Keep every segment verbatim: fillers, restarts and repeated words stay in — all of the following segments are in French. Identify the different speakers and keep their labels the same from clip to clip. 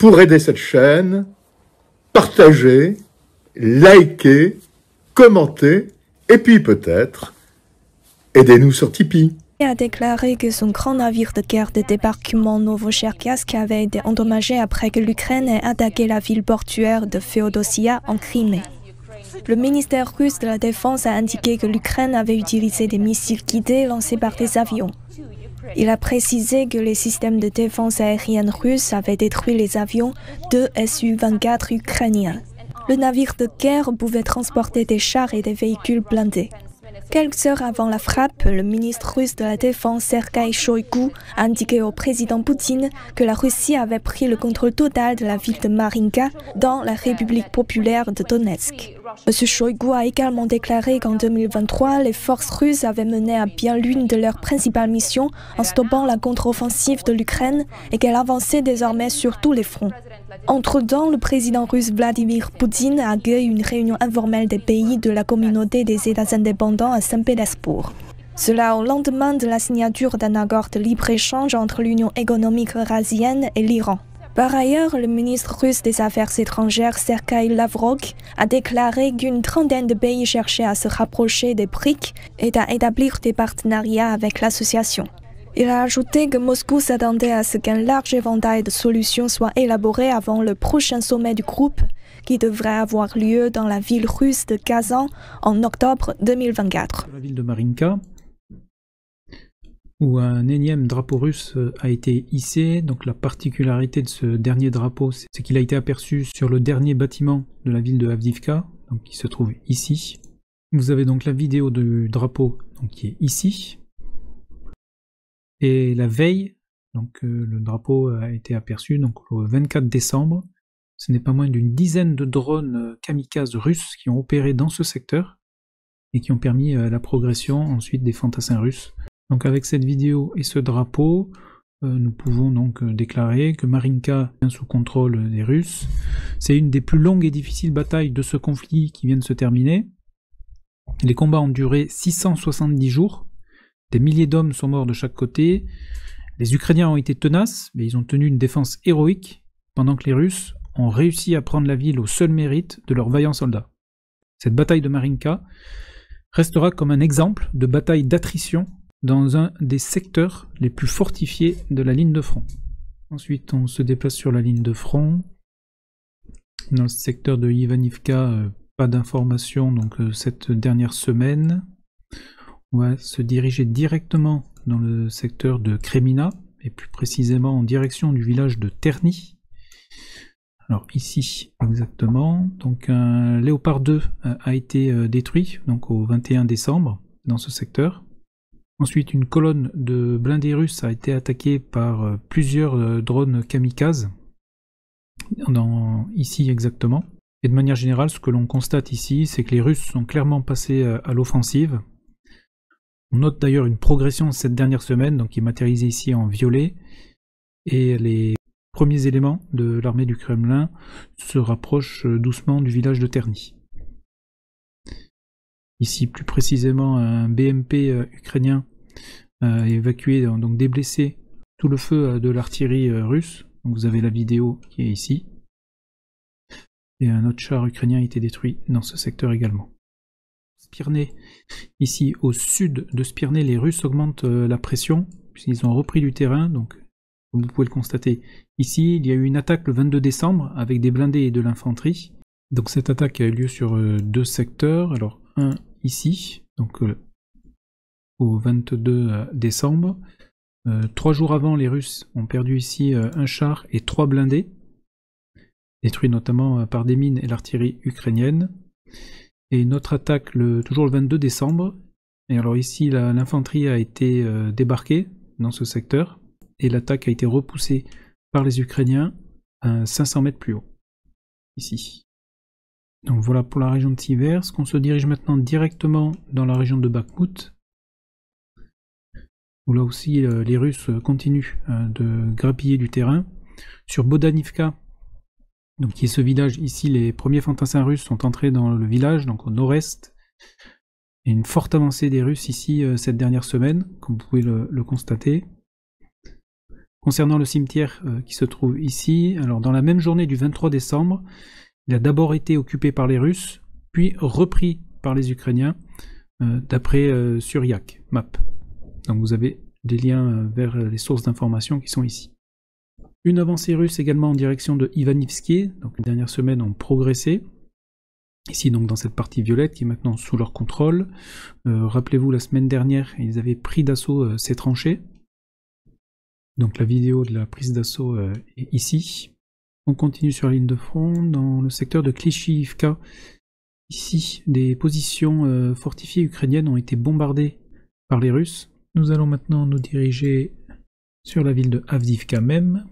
Speaker 1: pour aider cette chaîne, partagez, likez, commentez, et puis peut-être, aidez-nous sur Tipeee.
Speaker 2: Il a déclaré que son grand navire de guerre de débarquement Novocherkassk avait été endommagé après que l'Ukraine ait attaqué la ville portuaire de Féodossia en Crimée. Le ministère russe de la Défense a indiqué que l'Ukraine avait utilisé des missiles guidés lancés par des avions. Il a précisé que les systèmes de défense aérienne russes avaient détruit les avions de S U vingt-quatre ukrainiens. Le navire de guerre pouvait transporter des chars et des véhicules blindés. Quelques heures avant la frappe, le ministre russe de la Défense Sergueï Shoïgu a indiqué au président Poutine que la Russie avait pris le contrôle total de la ville de Marinka dans la République populaire de Donetsk. M. Shoïgu a également déclaré qu'en deux mille vingt-trois, les forces russes avaient mené à bien l'une de leurs principales missions en stoppant la contre-offensive de l'Ukraine et qu'elle avançait désormais sur tous les fronts. Entre-temps, le président russe Vladimir Poutine a accueilli une réunion informelle des pays de la communauté des États indépendants à Saint-Pétersbourg. Cela au lendemain de la signature d'un accord de libre-échange entre l'Union économique eurasienne et l'Iran. Par ailleurs, le ministre russe des Affaires étrangères Sergueï Lavrov a déclaré qu'une trentaine de pays cherchaient à se rapprocher des B R I C et à établir des partenariats avec l'association. Il a ajouté que Moscou s'attendait à ce qu'un large éventail de solutions soit élaboré avant le prochain sommet du groupe, qui devrait avoir lieu dans la ville russe de Kazan en octobre deux mille vingt-quatre.
Speaker 3: La ville de Marinka, où un énième drapeau russe a été hissé. Donc la particularité de ce dernier drapeau, c'est qu'il a été aperçu sur le dernier bâtiment de la ville de Avdiivka, donc qui se trouve ici. Vous avez donc la vidéo du drapeau donc, qui est ici. Et la veille, donc euh, le drapeau a été aperçu donc le vingt-quatre décembre. Ce n'est pas moins d'une dizaine de drones kamikazes russes qui ont opéré dans ce secteur et qui ont permis euh, la progression ensuite des fantassins russes. Donc avec cette vidéo et ce drapeau, euh, nous pouvons donc euh, déclarer que Marinka est sous contrôle des Russes. C'est une des plus longues et difficiles batailles de ce conflit qui vient de se terminer. Les combats ont duré six cent soixante-dix jours. Des milliers d'hommes sont morts de chaque côté. Les Ukrainiens ont été tenaces, mais ils ont tenu une défense héroïque, pendant que les Russes ont réussi à prendre la ville au seul mérite de leurs vaillants soldats. Cette bataille de Marinka restera comme un exemple de bataille d'attrition dans un des secteurs les plus fortifiés de la ligne de front. Ensuite, on se déplace sur la ligne de front. Dans le secteur de Ivanivka, euh, pas d'informations donc euh, cette dernière semaine. On va se diriger directement dans le secteur de Kremina, et plus précisément en direction du village de Terny. Alors ici exactement, donc un Léopard deux a été détruit donc au vingt et un décembre dans ce secteur. Ensuite une colonne de blindés russes a été attaquée par plusieurs drones kamikazes, dans, ici exactement. Et de manière générale, ce que l'on constate ici, c'est que les Russes sont clairement passés à l'offensive. On note d'ailleurs une progression cette dernière semaine, donc qui est matérialisée ici en violet, et les premiers éléments de l'armée du Kremlin se rapprochent doucement du village de Terny. Ici plus précisément un B M P ukrainien a évacué, donc déblessé tout le feu de l'artillerie russe, donc vous avez la vidéo qui est ici, et un autre char ukrainien a été détruit dans ce secteur également. Spirné, ici au sud de Spirné, les Russes augmentent euh, la pression, puisqu'ils ont repris du terrain, donc comme vous pouvez le constater ici, il y a eu une attaque le vingt-deux décembre avec des blindés et de l'infanterie. Donc cette attaque a eu lieu sur euh, deux secteurs, alors un ici, donc euh, au vingt-deux décembre. Euh, trois jours avant, les Russes ont perdu ici euh, un char et trois blindés, détruits notamment euh, par des mines et l'artillerie ukrainienne. Et une autre attaque le, toujours le vingt-deux décembre. Et alors ici, l'infanterie a été euh, débarquée dans ce secteur. Et l'attaque a été repoussée par les Ukrainiens à cinq cents mètres plus haut. Ici. Donc voilà pour la région de Siversk. On se dirige maintenant directement dans la région de Bakhmut. Où là aussi, euh, les Russes continuent euh, de grappiller du terrain. Sur Bodanivka, donc qui est ce village ici, les premiers fantassins russes sont entrés dans le village, donc au nord-est. Et une forte avancée des Russes ici euh, cette dernière semaine, comme vous pouvez le, le constater. Concernant le cimetière euh, qui se trouve ici, alors dans la même journée du vingt-trois décembre, il a d'abord été occupé par les Russes, puis repris par les Ukrainiens, euh, d'après euh, Suryak Map. Donc vous avez des liens euh, vers les sources d'informations qui sont ici. Une avancée russe également en direction de Ivanivski, donc les dernières semaines ont progressé. Ici donc dans cette partie violette qui est maintenant sous leur contrôle. Euh, Rappelez-vous la semaine dernière, ils avaient pris d'assaut euh, ces tranchées. Donc la vidéo de la prise d'assaut euh, est ici. On continue sur la ligne de front dans le secteur de Klishivka. Ici, des positions euh, fortifiées ukrainiennes ont été bombardées par les Russes. Nous allons maintenant nous diriger sur la ville de Avdiivka même,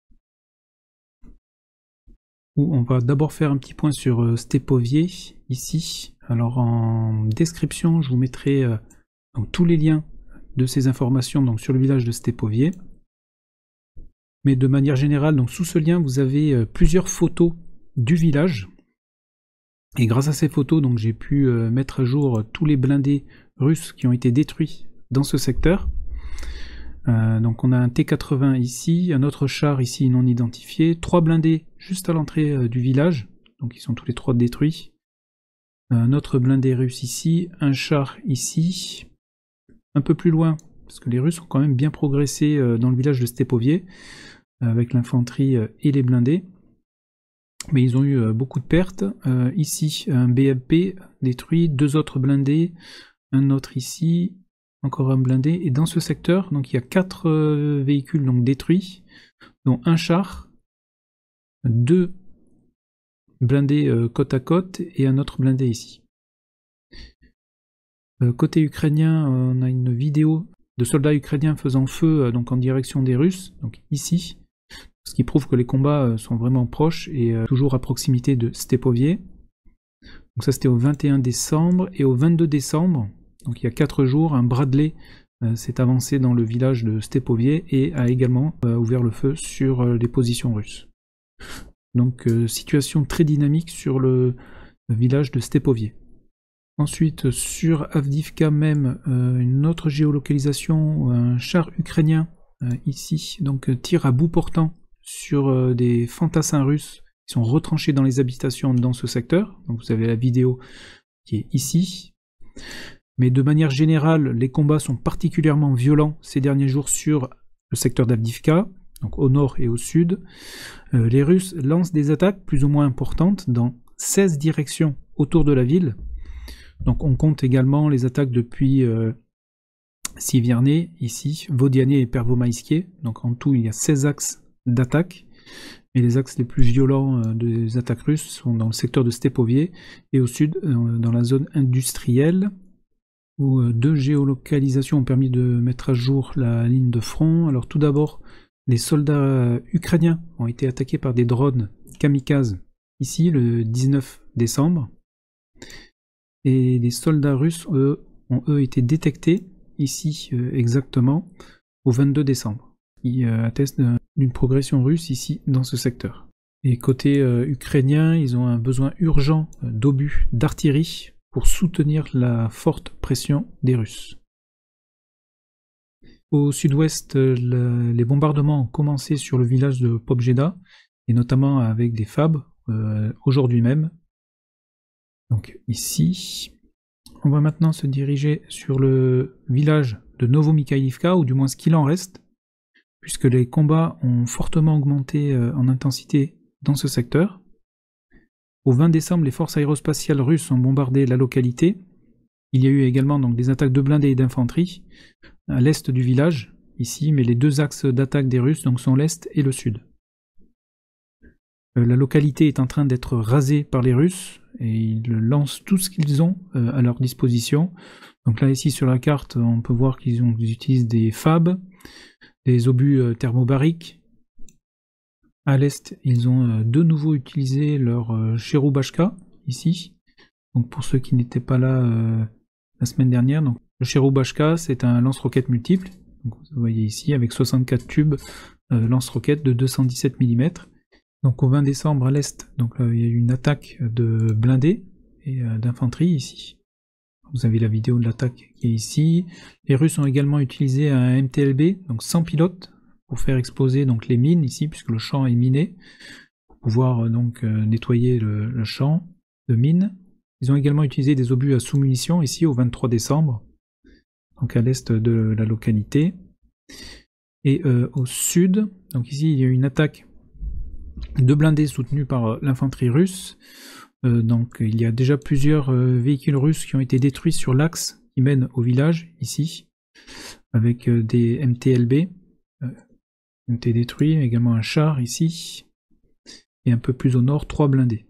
Speaker 3: où on va d'abord faire un petit point sur euh, Stepovie, ici. Alors en description, je vous mettrai euh, donc, tous les liens de ces informations donc, sur le village de Stepovie. Mais de manière générale, donc, sous ce lien, vous avez euh, plusieurs photos du village. Et grâce à ces photos, donc j'ai pu euh, mettre à jour euh, tous les blindés russes qui ont été détruits dans ce secteur. Euh, donc on a un T quatre-vingts ici, un autre char ici non identifié, trois blindés juste à l'entrée euh, du village, donc ils sont tous les trois détruits. Un autre blindé russe ici, un char ici, un peu plus loin, parce que les Russes ont quand même bien progressé euh, dans le village de Stepovie, euh, avec l'infanterie euh, et les blindés. Mais ils ont eu euh, beaucoup de pertes. Euh, ici, un B M P détruit, deux autres blindés, un autre ici, encore un blindé, et dans ce secteur, donc il y a quatre euh, véhicules donc détruits, dont un char, deux blindés euh, côte à côte et un autre blindé ici. Euh, côté ukrainien, euh, on a une vidéo de soldats ukrainiens faisant feu euh, donc en direction des Russes, donc ici, ce qui prouve que les combats euh, sont vraiment proches et euh, toujours à proximité de Stepovie. Donc ça c'était au vingt et un décembre, et au vingt-deux décembre, donc il y a quatre jours, un Bradley euh, s'est avancé dans le village de Stepovie et a également euh, ouvert le feu sur euh, les positions russes. Donc euh, situation très dynamique sur le, le village de Stepovie. Ensuite sur Avdiivka même, euh, une autre géolocalisation, un char ukrainien euh, ici, donc euh, tire à bout portant sur euh, des fantassins russes qui sont retranchés dans les habitations dans ce secteur. Donc vous avez la vidéo qui est ici. Mais de manière générale, les combats sont particulièrement violents ces derniers jours sur le secteur d'Avdiivka, donc au nord et au sud. Euh, les Russes lancent des attaques plus ou moins importantes dans seize directions autour de la ville. Donc on compte également les attaques depuis euh, Sievierny, ici, Vodiane et Pervomaïskie. Donc en tout, il y a seize axes d'attaque. Et les axes les plus violents euh, des attaques russes sont dans le secteur de Stepovie et au sud, euh, dans la zone industrielle, où euh, deux géolocalisations ont permis de mettre à jour la ligne de front. Alors tout d'abord, les soldats ukrainiens ont été attaqués par des drones kamikazes ici le dix-neuf décembre. Et les soldats russes, eux, ont eux été détectés ici euh, exactement au vingt-deux décembre. Ils euh, attestent d'une progression russe ici dans ce secteur. Et côté euh, ukrainien, ils ont un besoin urgent euh, d'obus d'artillerie pour soutenir la forte pression des Russes. Au sud-ouest, le, les bombardements ont commencé sur le village de Pobjeda, et notamment avec des F A B, euh, aujourd'hui même. Donc ici, on va maintenant se diriger sur le village de Novomikhaïlivka, ou du moins ce qu'il en reste, puisque les combats ont fortement augmenté euh, en intensité dans ce secteur. Au vingt décembre, les forces aérospatiales russes ont bombardé la localité. Il y a eu également donc, des attaques de blindés et d'infanterie à l'est du village, ici, mais les deux axes d'attaque des Russes donc, sont l'est et le sud. Euh, la localité est en train d'être rasée par les Russes, et ils lancent tout ce qu'ils ont euh, à leur disposition. Donc là, ici, sur la carte, on peut voir qu'ils ont, ils utilisent des F A B, des obus euh, thermobariques. À l'est, ils ont euh, de nouveau utilisé leur euh, Cherubashka, ici. Donc pour ceux qui n'étaient pas là euh, la semaine dernière, donc, le Cherubashka, c'est un lance-roquette multiple. Donc, vous voyez ici, avec soixante-quatre tubes euh, lance-roquette de deux cent dix-sept millimètres. Donc au vingt décembre, à l'est, donc là, il y a eu une attaque de blindés et euh, d'infanterie, ici. Vous avez la vidéo de l'attaque qui est ici. Les Russes ont également utilisé un M T L B, donc sans pilote, pour faire exploser donc les mines ici, puisque le champ est miné, pour pouvoir donc euh, nettoyer le, le champ de mines. Ils ont également utilisé des obus à sous-munitions ici au vingt-trois décembre, donc à l'est de la localité. Et euh, au sud, donc ici il y a eu une attaque de blindés soutenus par l'infanterie russe. Euh, donc il y a déjà plusieurs euh, véhicules russes qui ont été détruits sur l'axe qui mène au village, ici, avec euh, des M T L B. Euh, ont été détruits, également un char ici, et un peu plus au nord, trois blindés.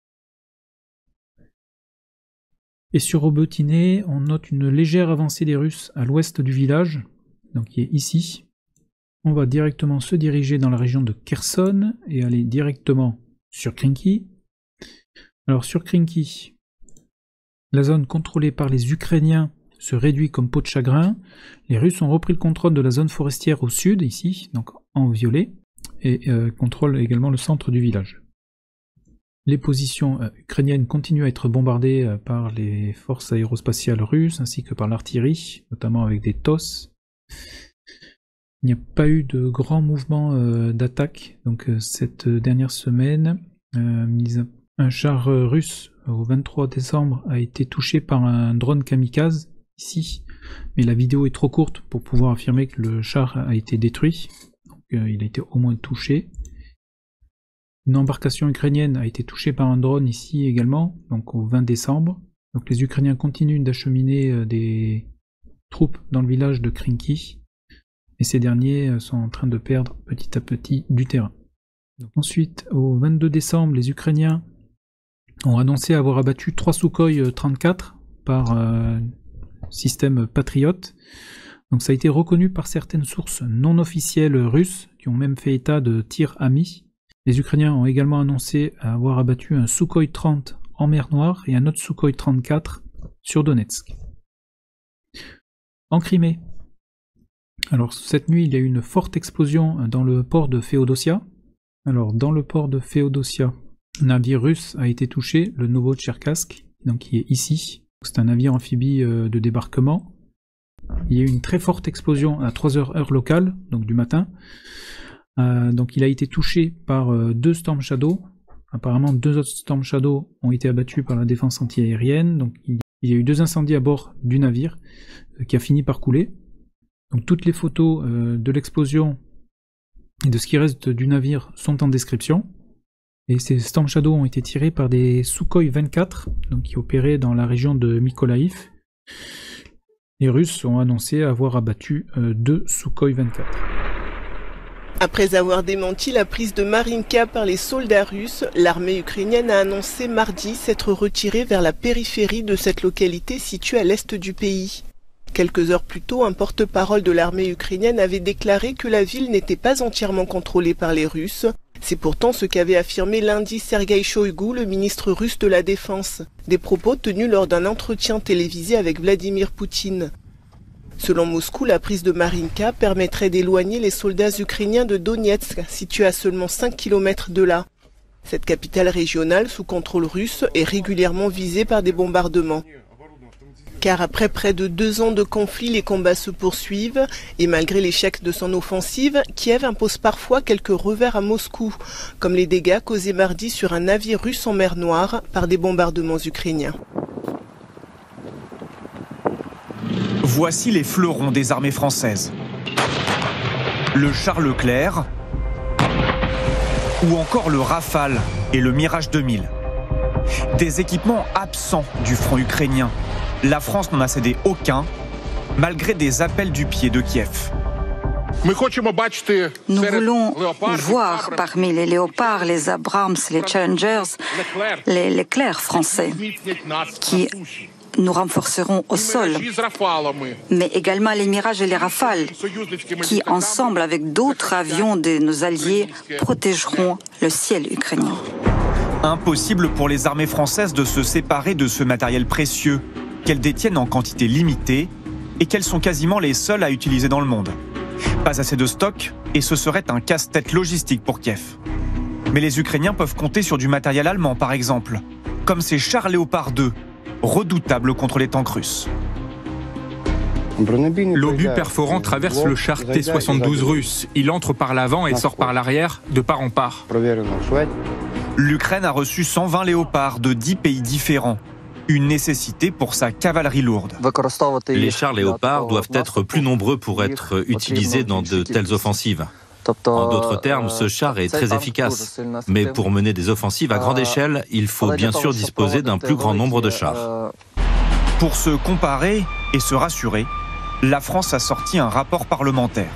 Speaker 3: Et sur Robotiné, on note une légère avancée des Russes à l'ouest du village, donc qui est ici. On va directement se diriger dans la région de Kherson et aller directement sur Krinky. Alors sur Krinky, la zone contrôlée par les Ukrainiens se réduit comme peau de chagrin. Les Russes ont repris le contrôle de la zone forestière au sud, ici, donc en violet, et euh, contrôlent également le centre du village. Les positions euh, ukrainiennes continuent à être bombardées euh, par les forces aérospatiales russes ainsi que par l'artillerie, notamment avec des T O S. Il n'y a pas eu de grands mouvements euh, d'attaque donc euh, cette dernière semaine. Euh, un char euh, russe au vingt-trois décembre a été touché par un drone kamikaze ici, mais la vidéo est trop courte pour pouvoir affirmer que le char a été détruit. Donc, euh, il a été au moins touché. Une embarcation ukrainienne a été touchée par un drone ici également, donc au vingt décembre. Donc les Ukrainiens continuent d'acheminer euh, des troupes dans le village de Krinky, et ces derniers euh, sont en train de perdre petit à petit du terrain. Donc, ensuite, au vingt-deux décembre, les Ukrainiens ont annoncé avoir abattu trois Sukhoi trente-quatre par euh, système Patriot. Donc ça a été reconnu par certaines sources non officielles russes, qui ont même fait état de tirs amis. Les Ukrainiens ont également annoncé avoir abattu un Sukhoi trente en mer Noire et un autre Sukhoi trente-quatre sur Donetsk. En Crimée, alors cette nuit il y a eu une forte explosion dans le port de Féodosia. Alors dans le port de Féodosia, un navire russe a été touché, le Novotcherkassk, donc qui est ici. C'est un navire amphibie de débarquement. Il y a eu une très forte explosion à trois heures heure locale, donc du matin. Euh, donc il a été touché par euh, deux Storm Shadow. Apparemment deux autres Storm Shadow ont été abattus par la défense antiaérienne. Donc il, il y a eu deux incendies à bord du navire euh, qui a fini par couler. Donc toutes les photos euh, de l'explosion et de ce qui reste du navire sont en description. Et ces Storm Shadow ont été tirés par des Sukhoi vingt-quatre, donc qui opéraient dans la région de Mykolaïv. Les Russes ont annoncé avoir abattu euh, deux Sukhoi vingt-quatre.
Speaker 4: Après avoir démenti la prise de Marinka par les soldats russes, l'armée ukrainienne a annoncé mardi s'être retirée vers la périphérie de cette localité située à l'est du pays. Quelques heures plus tôt, un porte-parole de l'armée ukrainienne avait déclaré que la ville n'était pas entièrement contrôlée par les Russes. C'est pourtant ce qu'avait affirmé lundi Sergueï Shoïgu, le ministre russe de la Défense. Des propos tenus lors d'un entretien télévisé avec Vladimir Poutine. Selon Moscou, la prise de Marinka permettrait d'éloigner les soldats ukrainiens de Donetsk, situé à seulement cinq kilomètres de là. Cette capitale régionale sous contrôle russe est régulièrement visée par des bombardements. Car après près de deux ans de conflit, les combats se poursuivent et malgré l'échec de son offensive, Kiev impose parfois quelques revers à Moscou, comme les dégâts causés mardi sur un navire russe en mer Noire par des bombardements ukrainiens.
Speaker 5: Voici les fleurons des armées françaises. Le Char Leclerc ou encore le Rafale et le Mirage deux mille. Des équipements absents du front ukrainien. La France n'en a cédé aucun, malgré des appels du pied de Kiev.
Speaker 6: Nous voulons voir parmi les Léopards, les Abrams, les Challengers, les Leclerc français, qui nous renforceront au sol, mais également les Mirages et les Rafales, qui, ensemble avec d'autres avions de nos alliés, protégeront le ciel ukrainien.
Speaker 5: Impossible pour les armées françaises de se séparer de ce matériel précieux, qu'elles détiennent en quantité limitée et qu'elles sont quasiment les seules à utiliser dans le monde. Pas assez de stock et ce serait un casse-tête logistique pour Kiev. Mais les Ukrainiens peuvent compter sur du matériel allemand par exemple, comme ces chars Léopard deux, redoutables contre les tanks russes.
Speaker 7: L'obus perforant traverse le char T soixante-douze russe. Il entre par l'avant et sort par l'arrière, de part en part.
Speaker 5: L'Ukraine a reçu cent vingt léopards de dix pays différents. Une nécessité pour sa cavalerie lourde.
Speaker 8: Les chars léopards doivent être plus nombreux pour être utilisés dans de telles offensives. En d'autres termes, ce char est très efficace. Mais pour mener des offensives à grande échelle, il faut bien sûr disposer d'un plus grand nombre de chars.
Speaker 5: Pour se comparer et se rassurer, la France a sorti un rapport parlementaire.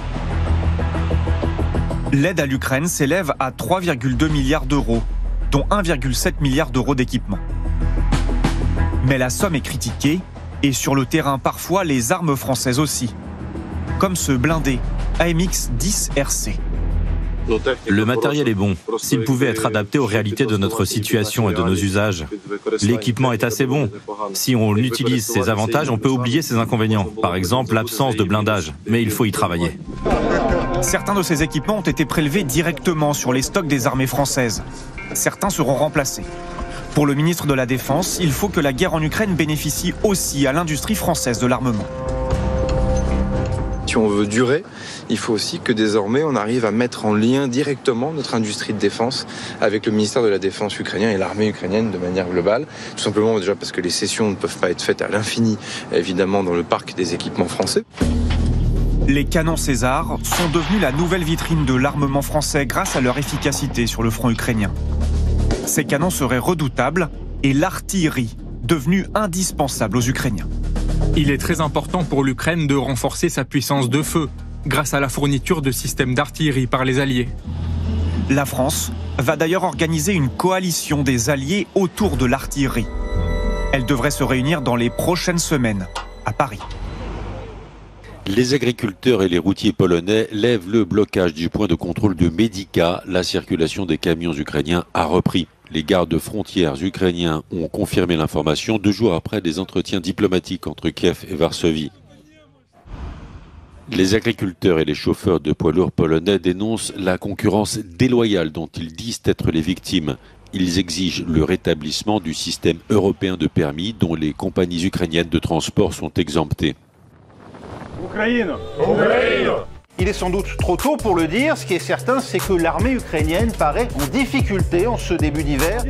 Speaker 5: L'aide à l'Ukraine s'élève à trois virgule deux milliards d'euros, dont un virgule sept milliard d'euros d'équipement. Mais la somme est critiquée, et sur le terrain parfois les armes françaises aussi, comme ce blindé A M X dix R C.
Speaker 8: Le matériel est bon, s'il pouvait être adapté aux réalités de notre situation et de nos usages. L'équipement est assez bon. Si on utilise ses avantages, on peut oublier ses inconvénients. Par exemple, l'absence de blindage, mais il faut y travailler.
Speaker 5: Certains de ces équipements ont été prélevés directement sur les stocks des armées françaises. Certains seront remplacés. Pour le ministre de la Défense, il faut que la guerre en Ukraine bénéficie aussi à l'industrie française de l'armement.
Speaker 9: Si on veut durer, il faut aussi que désormais on arrive à mettre en lien directement notre industrie de défense avec le ministère de la Défense ukrainien et l'armée ukrainienne de manière globale. Tout simplement déjà parce que les cessions ne peuvent pas être faites à l'infini, évidemment, dans le parc des équipements français.
Speaker 5: Les canons César sont devenus la nouvelle vitrine de l'armement français grâce à leur efficacité sur le front ukrainien. Ces canons seraient redoutables et l'artillerie devenue indispensable aux Ukrainiens.
Speaker 7: Il est très important pour l'Ukraine de renforcer sa puissance de feu grâce à la fourniture de systèmes d'artillerie par les Alliés.
Speaker 5: La France va d'ailleurs organiser une coalition des Alliés autour de l'artillerie. Elle devrait se réunir dans les prochaines semaines à Paris.
Speaker 10: Les agriculteurs et les routiers polonais lèvent le blocage du point de contrôle de Medica. La circulation des camions ukrainiens a repris. Les gardes frontières ukrainiens ont confirmé l'information deux jours après des entretiens diplomatiques entre Kiev et Varsovie. Les agriculteurs et les chauffeurs de poids lourds polonais dénoncent la concurrence déloyale dont ils disent être les victimes. Ils exigent le rétablissement du système européen de permis dont les compagnies ukrainiennes de transport sont exemptées.
Speaker 11: Ukraine. Ukraine. Il est sans doute trop tôt pour le dire. Ce qui est certain, c'est que l'armée ukrainienne paraît en difficulté en ce début d'hiver.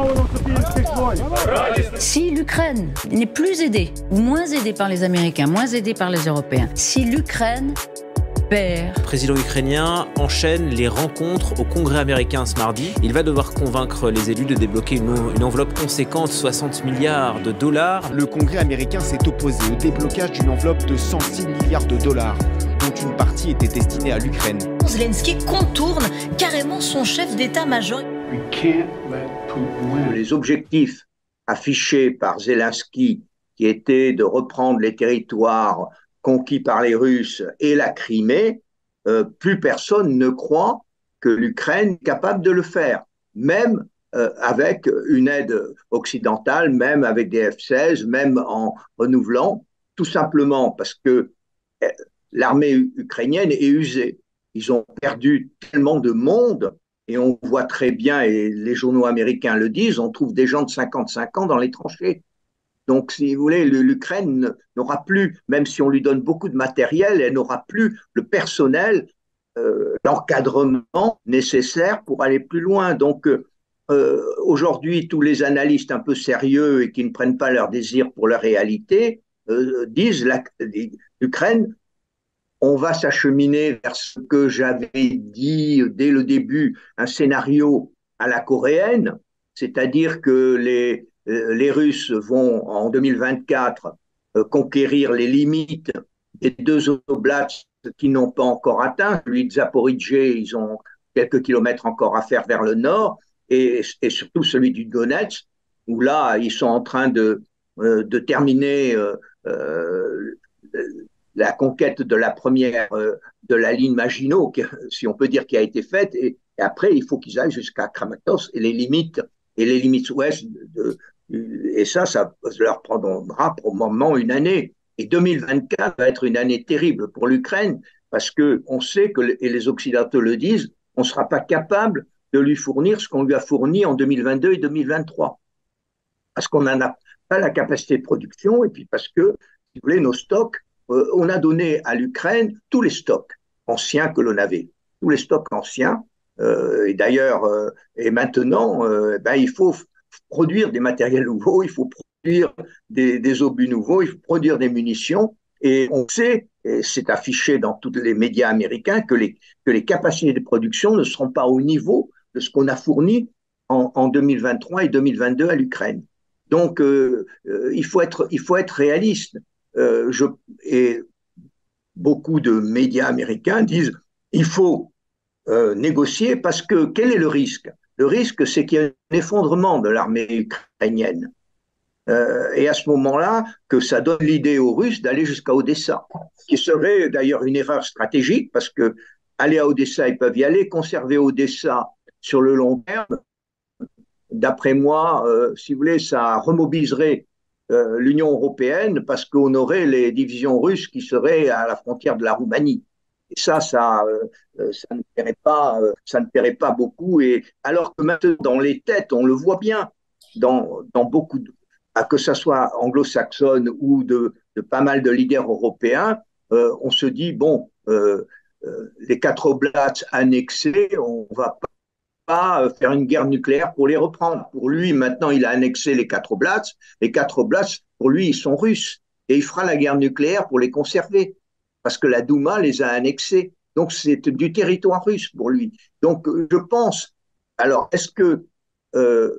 Speaker 12: Si l'Ukraine n'est plus aidée, ou moins aidée par les Américains, moins aidée par les Européens, si l'Ukraine perd...
Speaker 13: Le président ukrainien enchaîne les rencontres au Congrès américain ce mardi. Il va devoir convaincre les élus de débloquer une, une enveloppe conséquente, soixante milliards de dollars.
Speaker 14: Le Congrès américain s'est opposé au déblocage d'une enveloppe de cent six milliards de dollars, dont une partie était destinée à l'Ukraine.
Speaker 12: Zelensky contourne carrément son chef d'état-major.
Speaker 15: Les objectifs affichés par Zelensky, qui étaient de reprendre les territoires conquis par les Russes et la Crimée, euh, plus personne ne croit que l'Ukraine est capable de le faire, même euh, avec une aide occidentale, même avec des F seize, même en renouvelant, tout simplement parce que euh, l'armée ukrainienne est usée. Ils ont perdu tellement de monde, et on voit très bien, et les journaux américains le disent, on trouve des gens de cinquante-cinq ans dans les tranchées. Donc, si vous voulez, l'Ukraine n'aura plus, même si on lui donne beaucoup de matériel, elle n'aura plus le personnel, euh, l'encadrement nécessaire pour aller plus loin. Donc, euh, aujourd'hui, tous les analystes un peu sérieux et qui ne prennent pas leur désir pour leur réalité euh, disent l'Ukraine, on va s'acheminer vers ce que j'avais dit dès le début, un scénario à la coréenne, c'est-à-dire que les les Russes vont, en deux mille vingt-quatre, euh, conquérir les limites des deux oblasts qui n'ont pas encore atteint. Celui de Zaporijé, ils ont quelques kilomètres encore à faire vers le nord, et, et surtout celui du Donetsk, où là, ils sont en train de, euh, de terminer euh, euh, la conquête de la première, euh, de la ligne Maginot, qui, si on peut dire, qui a été faite, et, et après, il faut qu'ils aillent jusqu'à Kramatorsk et les limites, et les limites ouest de, et ça, ça leur prendra probablement une année. Et deux mille vingt-quatre va être une année terrible pour l'Ukraine parce qu'on sait, que, et les Occidentaux le disent, on ne sera pas capable de lui fournir ce qu'on lui a fourni en deux mille vingt-deux et deux mille vingt-trois. Parce qu'on n'en a pas la capacité de production et puis parce que, si vous voulez, nos stocks euh, on a donné à l'Ukraine tous les stocks anciens que l'on avait, tous les stocks anciens. Euh, et d'ailleurs, euh, et maintenant, euh, ben, il faut produire des matériels nouveaux, il faut produire des, des obus nouveaux, il faut produire des munitions. Et on sait, et c'est affiché dans tous les médias américains, que les, que les capacités de production ne seront pas au niveau de ce qu'on a fourni en, en deux mille vingt-trois et deux mille vingt-deux à l'Ukraine. Donc, euh, euh, il faut être, il faut être réaliste. Euh, je, et beaucoup de médias américains disent il faut euh, négocier parce que quel est le risque? Le risque, c'est qu'il y a un effondrement de l'armée ukrainienne. Euh, et à ce moment-là, que ça donne l'idée aux Russes d'aller jusqu'à Odessa, qui serait d'ailleurs une erreur stratégique parce que aller à Odessa, ils peuvent y aller, conserver Odessa sur le long terme. D'après moi, euh, si vous voulez, ça remobiliserait euh, l'Union européenne parce qu'on aurait les divisions russes qui seraient à la frontière de la Roumanie. Et ça, ça, euh, ça ne plairait pas, euh, ça ne plairait pas beaucoup. Et alors que maintenant, dans les têtes, on le voit bien, dans, dans beaucoup de, que ce soit anglo-saxonne ou de, de pas mal de leaders européens, euh, on se dit bon, euh, euh, les quatre Oblats annexés, on va pas pas faire une guerre nucléaire pour les reprendre. Pour lui, maintenant, il a annexé les quatre Oblats. Les quatre Oblats, pour lui, ils sont russes. Et il fera la guerre nucléaire pour les conserver. Parce que la Douma les a annexés. Donc, c'est du territoire russe pour lui. Donc, je pense... Alors, est-ce que euh,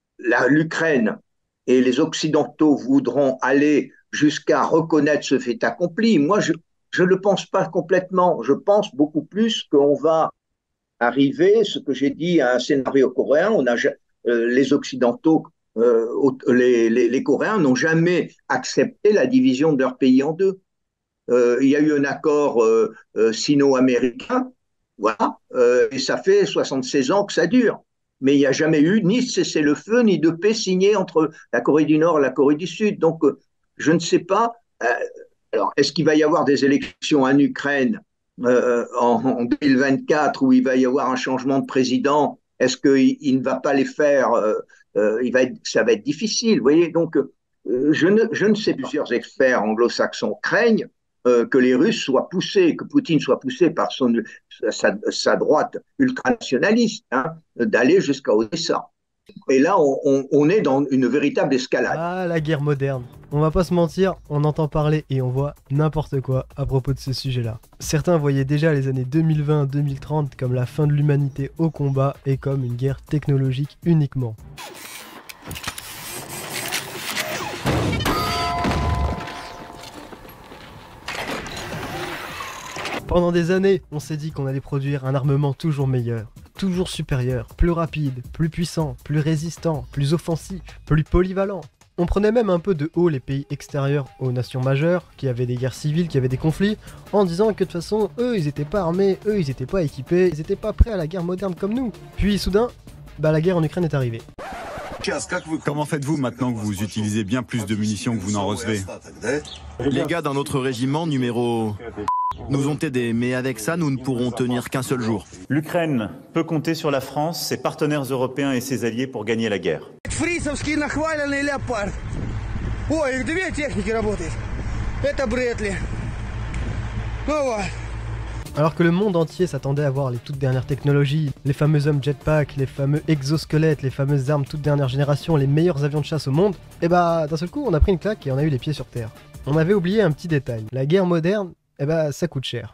Speaker 15: l'Ukraine et les Occidentaux voudront aller jusqu'à reconnaître ce fait accompli? Moi, je ne le pense pas complètement. Je pense beaucoup plus qu'on va arriver, ce que j'ai dit, à un scénario coréen. On a, euh, les Occidentaux, euh, les, les, les Coréens n'ont jamais accepté la division de leur pays en deux. Euh, il y a eu un accord euh, euh, sino-américain, voilà, euh, et ça fait soixante-seize ans que ça dure. Mais il n'y a jamais eu ni cessez-le-feu, ni de paix signé entre la Corée du Nord et la Corée du Sud. Donc, euh, je ne sais pas. Euh, alors, est-ce qu'il va y avoir des élections en Ukraine Euh, en, en deux mille vingt-quatre où il va y avoir un changement de président? Est-ce qu'il il ne va pas les faire? euh, euh, il va être, ça va être difficile, vous voyez. Donc, euh, je, ne, je ne sais pas. Plusieurs experts anglo-saxons craignent euh, que les Russes soient poussés, que Poutine soit poussé par son, sa, sa droite ultranationaliste, hein, d'aller jusqu'à Odessa. Et là, on, on, on est dans une véritable escalade.
Speaker 16: Ah, la guerre moderne. On va pas se mentir, on entend parler et on voit n'importe quoi à propos de ce sujet-là. Certains voyaient déjà les années deux mille vingt à deux mille trente comme la fin de l'humanité au combat et comme une guerre technologique uniquement. Pendant des années, on s'est dit qu'on allait produire un armement toujours meilleur, toujours supérieur, plus rapide, plus puissant, plus résistant, plus offensif, plus polyvalent. On prenait même un peu de haut les pays extérieurs aux nations majeures, qui avaient des guerres civiles, qui avaient des conflits, en disant que de toute façon, eux, ils étaient pas armés, eux, ils étaient pas équipés, ils étaient pas prêts à la guerre moderne comme nous. Puis soudain, bah la guerre en Ukraine est arrivée.
Speaker 17: Comment faites-vous maintenant que vous utilisez bien plus de munitions que vous n'en recevez?
Speaker 18: Les gars d'un autre régiment, numéro... nous ont aidés, mais avec ça, nous ne pourrons tenir qu'un seul jour.
Speaker 19: L'Ukraine peut compter sur la France, ses partenaires européens et ses alliés pour gagner la guerre.
Speaker 16: Alors que le monde entier s'attendait à voir les toutes dernières technologies, les fameux hommes jetpack, les fameux exosquelettes, les fameuses armes toute dernière génération, les meilleurs avions de chasse au monde, et bah d'un seul coup on a pris une claque et on a eu les pieds sur terre. On avait oublié un petit détail, la guerre moderne, eh bah ça coûte cher.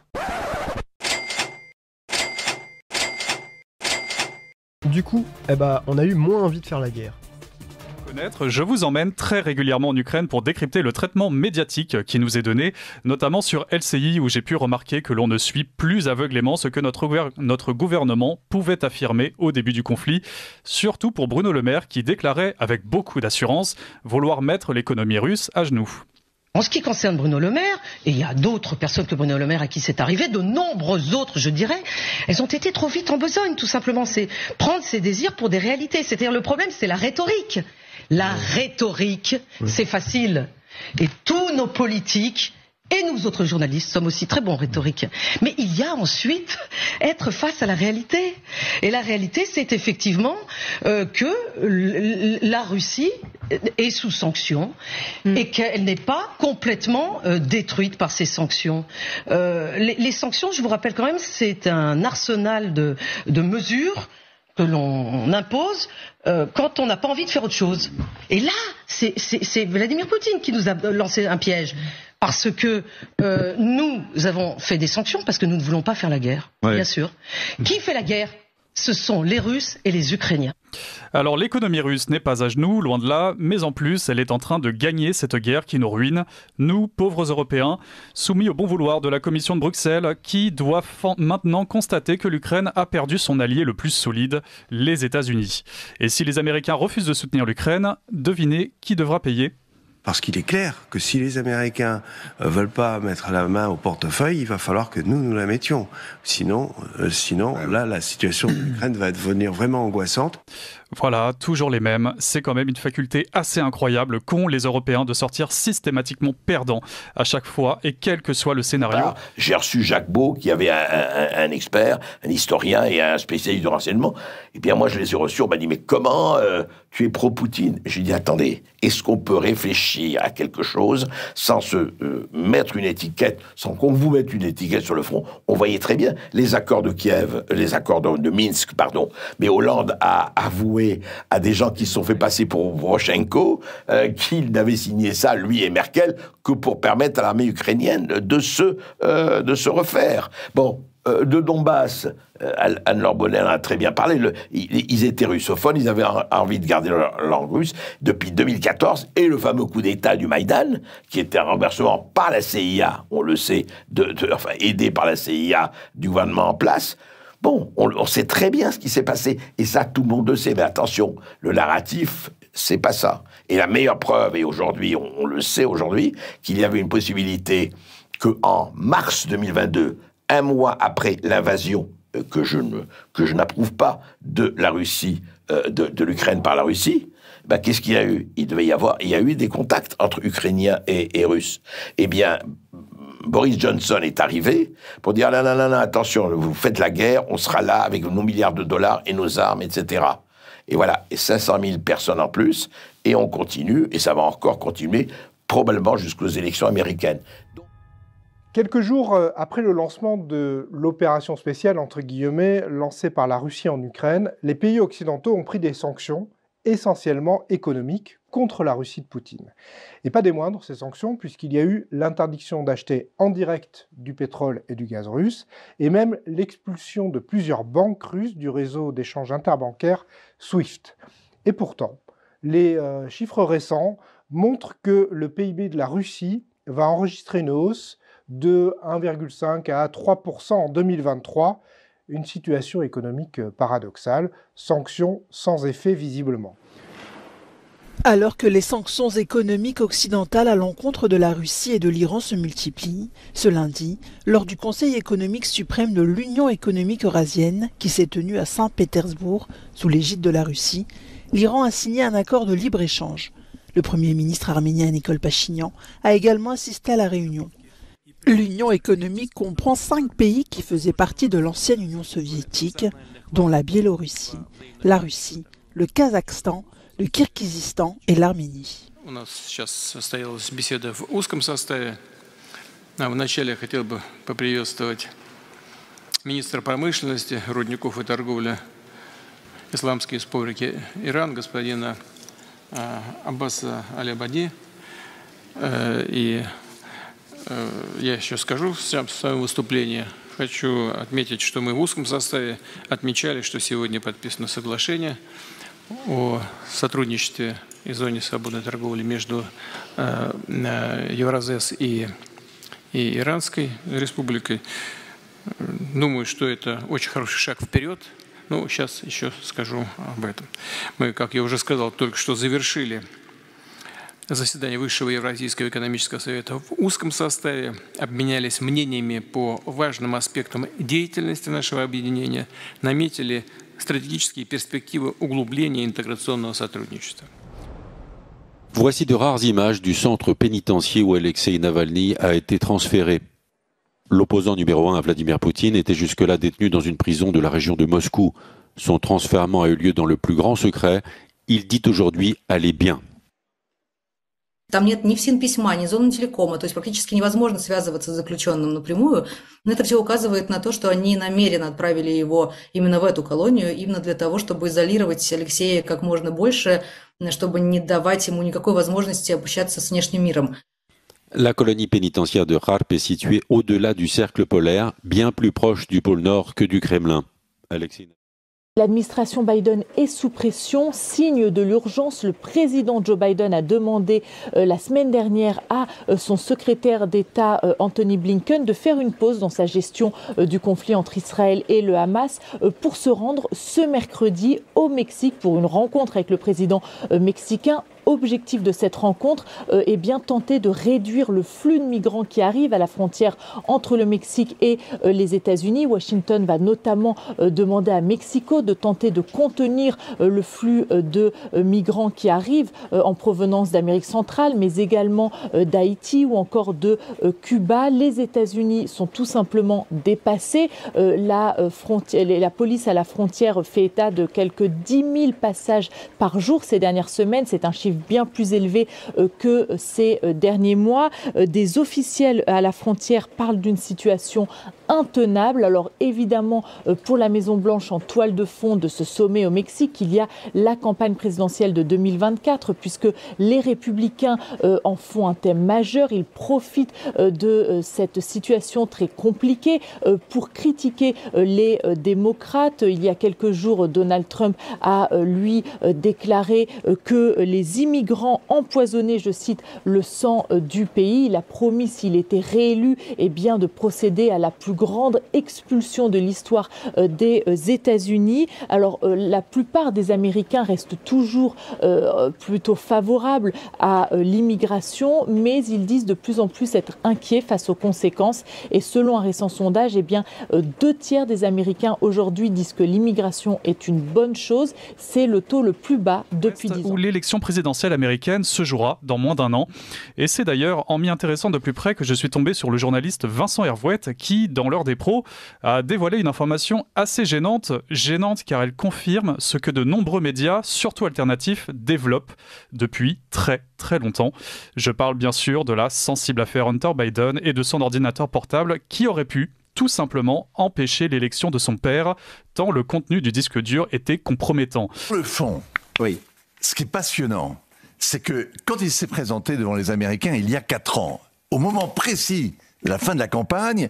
Speaker 16: Du coup, eh bah on a eu moins envie de faire la guerre.
Speaker 20: Je vous emmène très régulièrement en Ukraine pour décrypter le traitement médiatique qui nous est donné, notamment sur L C I où j'ai pu remarquer que l'on ne suit plus aveuglément ce que notre, gouver- notre gouvernement pouvait affirmer au début du conflit, surtout pour Bruno Le Maire qui déclarait avec beaucoup d'assurance vouloir mettre l'économie russe à genoux.
Speaker 21: En ce qui concerne Bruno Le Maire, et il y a d'autres personnes que Bruno Le Maire à qui c'est arrivé, de nombreuses autres, je dirais, elles ont été trop vite en besogne, tout simplement. C'est prendre ses désirs pour des réalités. C'est-à-dire le problème, c'est la rhétorique. La rhétorique, c'est facile. Et tous nos politiques, et nous autres journalistes, sommes aussi très bons en rhétorique. Mais il y a ensuite être face à la réalité. Et la réalité, c'est effectivement euh, que la Russie est sous sanctions mmh. et qu'elle n'est pas complètement euh, détruite par ces sanctions. Euh, les, les sanctions, je vous rappelle quand même, c'est un arsenal de, de mesures que l'on impose euh, quand on n'a pas envie de faire autre chose. Et là, c'est, c'est, c'est Vladimir Poutine qui nous a lancé un piège. Parce que euh, nous avons fait des sanctions parce que nous ne voulons pas faire la guerre, ouais. bien sûr. Qui fait la guerre ? Ce sont les Russes et les Ukrainiens.
Speaker 20: Alors l'économie russe n'est pas à genoux, loin de là, mais en plus elle est en train de gagner cette guerre qui nous ruine, nous, pauvres Européens, soumis au bon vouloir de la Commission de Bruxelles, qui doit maintenant constater que l'Ukraine a perdu son allié le plus solide, les États-Unis. Et si les Américains refusent de soutenir l'Ukraine, devinez qui devra payer ?
Speaker 1: Parce qu'il est clair que si les Américains ne veulent pas mettre la main au portefeuille, il va falloir que nous, nous la mettions. Sinon, euh, sinon là, la situation de l'Ukraine va devenir vraiment angoissante.
Speaker 20: Voilà, toujours les mêmes. C'est quand même une faculté assez incroyable qu'ont les Européens de sortir systématiquement perdants à chaque fois et quel que soit le scénario.
Speaker 22: Ah, j'ai reçu Jacques Beau, qui avait un, un, un expert, un historien et un spécialiste de renseignement. Et bien moi, je les ai reçus, on m'a dit, mais comment euh, tu es pro-Poutine ? J'ai dit, attendez, est-ce qu'on peut réfléchir à quelque chose sans se euh, mettre une étiquette, sans qu'on vous mette une étiquette sur le front ? On voyait très bien les accords de Kiev, les accords de, de Minsk, pardon, mais Hollande a avoué à des gens qui se sont fait passer pour Poroshenko euh, qu'il n'avait signé ça, lui et Merkel, que pour permettre à l'armée ukrainienne de se, euh, de se refaire. Bon, euh, de Donbass, euh, Anne-Laure Bonnet en a très bien parlé, le, ils, ils étaient russophones, ils avaient envie de garder leur langue russe depuis deux mille quatorze, et le fameux coup d'État du Maïdan, qui était un renversement par la C I A, on le sait, de, de, enfin aidé par la C I A du gouvernement en place. Bon, on, on sait très bien ce qui s'est passé, et ça, tout le monde le sait, mais attention, le narratif, c'est pas ça. Et la meilleure preuve, et aujourd'hui, on, on le sait aujourd'hui, qu'il y avait une possibilité qu'en mars deux mille vingt-deux, un mois après l'invasion, euh, que je ne, que je n'approuve pas, de la Russie, euh, de, de l'Ukraine par la Russie, ben, qu'est-ce qu'il y a eu ? Il devait y avoir, il y a eu des contacts entre Ukrainiens et, et Russes. Eh bien, Boris Johnson est arrivé pour dire « Non, non, non, non, attention, vous faites la guerre, on sera là avec nos milliards de dollars et nos armes, et cetera » Et voilà, et cinq cent mille personnes en plus, et on continue, et ça va encore continuer, probablement jusqu'aux élections américaines.
Speaker 23: Quelques jours après le lancement de l'opération spéciale, entre guillemets, lancée par la Russie en Ukraine, les pays occidentaux ont pris des sanctions, essentiellement économiques, contre la Russie de Poutine. Et pas des moindres, ces sanctions, puisqu'il y a eu l'interdiction d'acheter en direct du pétrole et du gaz russe, et même l'expulsion de plusieurs banques russes du réseau d'échange interbancaire SWIFT. Et pourtant, les euh, chiffres récents montrent que le P I B de la Russie va enregistrer une hausse de un virgule cinq à trois pour cent en deux mille vingt-trois, une situation économique paradoxale, sanctions sans effet visiblement.
Speaker 24: Alors que les sanctions économiques occidentales à l'encontre de la Russie et de l'Iran se multiplient, ce lundi, lors du Conseil économique suprême de l'Union économique eurasienne, qui s'est tenu à Saint-Pétersbourg, sous l'égide de la Russie, l'Iran a signé un accord de libre-échange. Le Premier ministre arménien Nikol Pachinian a également assisté à la réunion. L'Union économique comprend cinq pays qui faisaient partie de l'ancienne Union soviétique, dont la Biélorussie, la Russie, le Kazakhstan, le Kirghizistan et l'Arménie.
Speaker 25: У нас сейчас состоялась беседа в узком составе. Вначале я хотел бы поприветствовать министра промышленности, рудников и торговли Исламской Республики Иран, господина Аббаса Аль-Абади. И я еще скажу в своем выступлении. Хочу отметить, что мы в узком составе отмечали, что сегодня подписано соглашение о сотрудничестве и зоне свободной торговли между э, Евразес и, и Иранской республикой. Думаю, что это очень хороший шаг вперед. Ну, сейчас еще скажу об этом. Мы, как я уже сказал, только что завершили заседание Высшего Евразийского экономического совета в узком составе, обменялись мнениями по важным аспектам деятельности нашего объединения, наметили стратегические перспективы углубления интеграционного сотрудничества.
Speaker 10: Voici de rares images du centre pénitentiaire où Alexei Navalny a été transféré. L'opposant numéro un à Vladimir Poutine était jusque-là détenu dans une prison de la région de Moscou. Son transfèrement a eu lieu dans le plus grand secret. Il dit aujourd'hui aller bien.
Speaker 2: Там нет ни ФСИН письма, ни зоны телекома, то есть практически невозможно связываться с заключенным напрямую. Но это все указывает на то, что они намеренно отправили его именно в эту колонию, именно для того, чтобы изолировать Алексея как можно больше, чтобы не давать ему никакой возможности общаться с внешним миром.
Speaker 10: La colonie pénitentiaire de Harp est située au-delà du cercle polaire, bien plus proche du pôle Nord que du Kremlin. Alexis.
Speaker 24: L'administration Biden est sous pression, signe de l'urgence. Le président Joe Biden a demandé euh, la semaine dernière à euh, son secrétaire d'État euh, Anthony Blinken de faire une pause dans sa gestion euh, du conflit entre Israël et le Hamas euh, pour se rendre ce mercredi au Mexique pour une rencontre avec le président euh, mexicain. Objectif de cette rencontre euh, est bien tenter de réduire le flux de migrants qui arrivent à la frontière entre le Mexique et euh, les États-Unis. Washington va notamment euh, demander à Mexico de tenter de contenir euh, le flux euh, de euh, migrants qui arrivent euh, en provenance d'Amérique centrale, mais également euh, d'Haïti ou encore de euh, Cuba. Les États-Unis sont tout simplement dépassés. Euh, la, euh, frontière, la police à la frontière fait état de quelques dix mille passages par jour ces dernières semaines. C'est un chiffre bien plus élevé euh, que ces euh, derniers mois. Euh, des officiels à la frontière parlent d'une situation intenable. Alors évidemment, euh, pour la Maison-Blanche, en toile de fond de ce sommet au Mexique, il y a la campagne présidentielle de deux mille vingt-quatre, puisque les républicains euh, en font un thème majeur. Ils profitent euh, de euh, cette situation très compliquée euh, pour critiquer euh, les euh, démocrates. Il y a quelques jours, Donald Trump a euh, lui euh, déclaré euh, que les immigrants empoisonnaient, je cite, le sang euh, du pays. Il a promis, s'il était réélu, eh bien, de procéder à la plus grande expulsion de l'histoire euh, des euh, États-Unis. Alors, euh, la plupart des Américains restent toujours euh, plutôt favorables à euh, l'immigration, mais ils disent de plus en plus être inquiets face aux conséquences. Et selon un récent sondage, eh bien, euh, deux tiers des Américains aujourd'hui disent que l'immigration est une bonne chose. C'est le taux le plus bas depuis dix ans.
Speaker 20: Où l'élection présidentielle américaine se jouera dans moins d'un an. Et c'est d'ailleurs en m'y intéressant de plus près que je suis tombé sur le journaliste Vincent Hervouette qui, dans l'heure des pros, a dévoilé une information assez gênante. Gênante car elle confirme ce que de nombreux médias, surtout alternatifs, développent depuis très très longtemps. Je parle bien sûr de la sensible affaire Hunter Biden et de son ordinateur portable qui aurait pu tout simplement empêcher l'élection de son père, tant le contenu du disque dur était compromettant.
Speaker 3: Le fond, oui. Ce qui est passionnant, c'est que quand il s'est présenté devant les Américains il y a quatre ans, au moment précis de la fin de la campagne,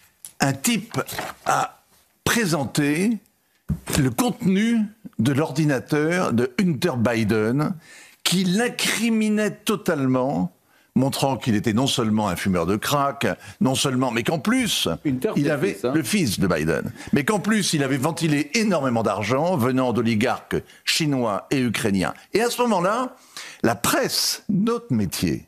Speaker 3: un type a présenté le contenu de l'ordinateur de Hunter Biden qui l'incriminait totalement, montrant qu'il était non seulement un fumeur de crack, non seulement, mais qu'en plus, il avait fils, hein. le fils de Biden, mais qu'en plus, il avait ventilé énormément d'argent venant d'oligarques chinois et ukrainiens. Et à ce moment-là, la presse, notre métier,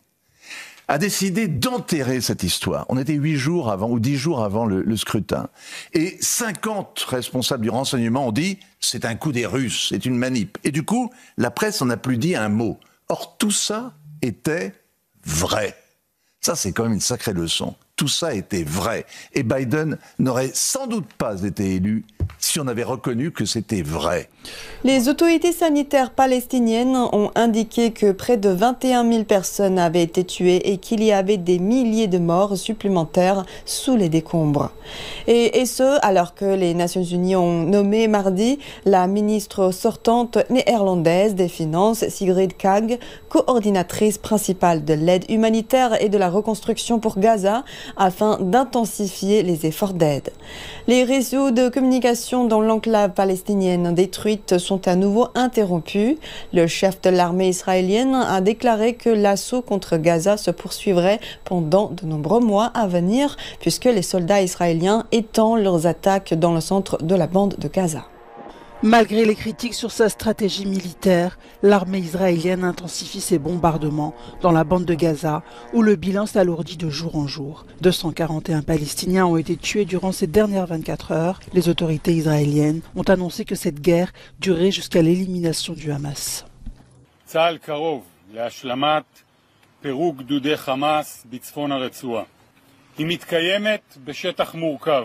Speaker 3: a décidé d'enterrer cette histoire. On était huit jours avant, ou dix jours avant le, le scrutin. Et cinquante responsables du renseignement ont dit « c'est un coup des Russes, c'est une manip ». Et du coup, la presse n'en a plus dit un mot. Or, tout ça était vrai. Ça, c'est quand même une sacrée leçon. Tout ça était vrai. Et Biden n'aurait sans doute pas été élu si on avait reconnu que c'était vrai.
Speaker 4: Les autorités sanitaires palestiniennes ont indiqué que près de vingt et un mille personnes avaient été tuées et qu'il y avait des milliers de morts supplémentaires sous les décombres. Et, et ce, alors que les Nations Unies ont nommé mardi la ministre sortante néerlandaise des Finances, Sigrid Kaag, coordinatrice principale de l'aide humanitaire et de la reconstruction pour Gaza, afin d'intensifier les efforts d'aide. Les réseaux de communication dans l'enclave palestinienne détruite sont à nouveau interrompus. Le chef de l'armée israélienne a déclaré que l'assaut contre Gaza se poursuivrait pendant de nombreux mois à venir, puisque les soldats israéliens étendent leurs attaques dans le centre de la bande de Gaza.
Speaker 24: Malgré les critiques sur sa stratégie militaire, l'armée israélienne intensifie ses bombardements dans la bande de Gaza, où le bilan s'alourdit de jour en jour. deux cent quarante et un Palestiniens ont été tués durant ces dernières vingt-quatre heures. Les autorités israéliennes ont annoncé que cette guerre durerait jusqu'à l'élimination du Hamas.
Speaker 6: צה"ל קרוב להשלמת פירוק גדודי חמאס בצפון הרצועה. היא מתקיימת בשטח מורכב.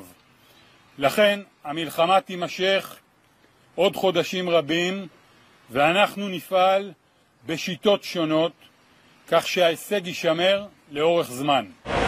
Speaker 6: לכן המלחמה תימשך עוד חודשים רבים, ואנחנו נפעל בשיטות שונות כך שההישג יישמר לאורך זמן.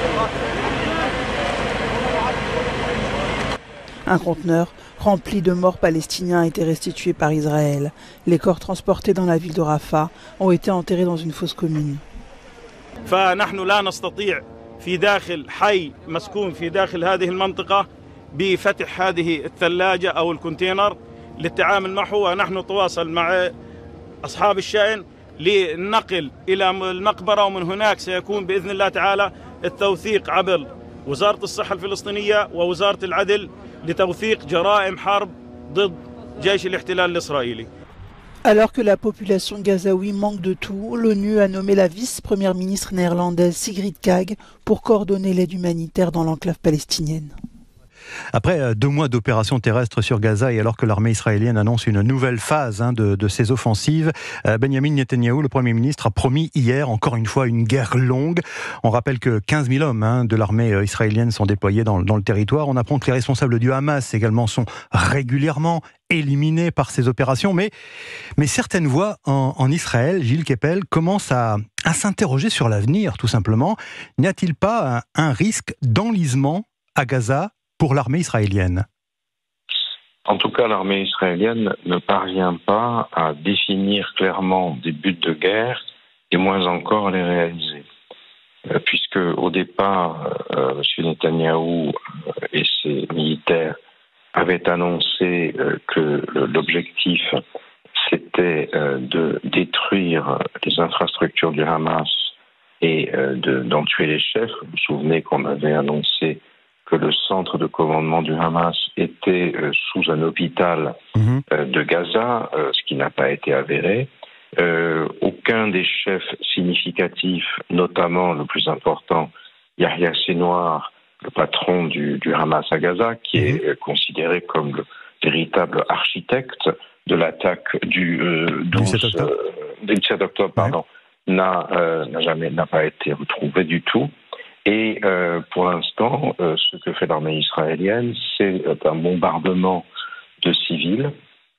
Speaker 24: Un conteneur rempli de morts palestiniens a été restitué par Israël. Les corps transportés dans la ville de Rafah ont été enterrés dans une fosse commune.
Speaker 5: فنحن لا نستطيع في داخل حي مسكون في داخل هذه المنطقة بفتح هذه الثلاجة أو الكونتينر للتعامل معه، ونحن نتواصل مع أصحاب الشأن للنقل إلى المقبرة، ومن هناك سيكون بإذن الله تعالى التوثيق عبر وزارة الصحة الفلسطينية ووزارة العدل لتوثيق جرائم حرب ضد جيش الاحتلال الإسرائيلي.
Speaker 24: Alors que la population gazaoui manque de tout, l'ONU a nommé la vice-première ministre néerlandaise Sigrid Kaag pour coordonner l'aide humanitaire dans l'enclave palestinienne.
Speaker 7: Après deux mois d'opérations terrestres sur Gaza et alors que l'armée israélienne annonce une nouvelle phase hein, de, de ses offensives, Benjamin Netanyahou, le Premier ministre, a promis hier encore une fois une guerre longue. On rappelle que quinze mille hommes hein, de l'armée israélienne sont déployés dans, dans le territoire. On apprend que les responsables du Hamas également sont régulièrement éliminés par ces opérations. Mais, mais certaines voix en, en Israël, Gilles Kepel, commencent à, à s'interroger sur l'avenir, tout simplement. N'y a-t-il pas un, un risque d'enlisement à Gaza pour l'armée israélienne?
Speaker 8: En tout cas, l'armée israélienne ne parvient pas à définir clairement des buts de guerre et moins encore à les réaliser. Euh, puisque au départ, euh, M. Netanyahou et ses militaires avaient annoncé euh, que l'objectif c'était euh, de détruire les infrastructures du Hamas et euh, de, d'en tuer les chefs. Vous vous souvenez qu'on avait annoncé que le centre de commandement du Hamas était euh, sous un hôpital mmh. euh, de Gaza, euh, ce qui n'a pas été avéré. Euh, aucun des chefs significatifs, notamment le plus important, Yahya Sinwar, le patron du, du Hamas à Gaza, qui mmh. est euh, considéré comme le véritable architecte de l'attaque du euh, douze octobre, pardon, mmh. n'a, euh, n'a jamais n'a pas été retrouvé du tout. Et euh, pour l'instant, euh, ce que fait l'armée israélienne, c'est un bombardement de civils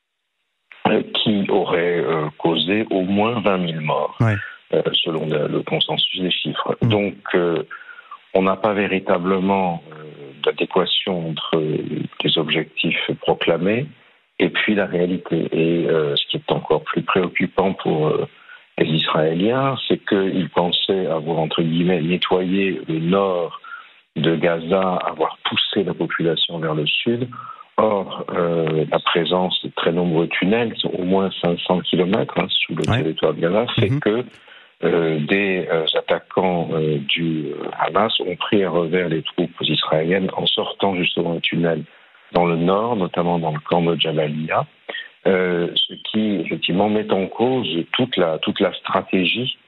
Speaker 8: euh, qui aurait euh, causé au moins vingt mille morts, ouais. euh, selon le, le consensus des chiffres. Mmh. Donc, euh, on n'a pas véritablement euh, d'adéquation entre les objectifs proclamés et puis la réalité. Et euh, ce qui est encore plus préoccupant pour euh, les Israéliens, c'est qu'ils pensaient avoir, entre guillemets, nettoyé le nord de Gaza, avoir poussé la population vers le sud. Or, euh, la présence de très nombreux tunnels, au moins cinq cents kilomètres hein, sous le ouais. territoire de Gaza, fait mmh. que euh, des euh, attaquants euh, du Hamas ont pris à revers les troupes israéliennes en sortant justement un tunnel dans le nord, notamment dans le camp de Jabalia. Euh, ce qui effectivement met en cause toute la toute la stratégie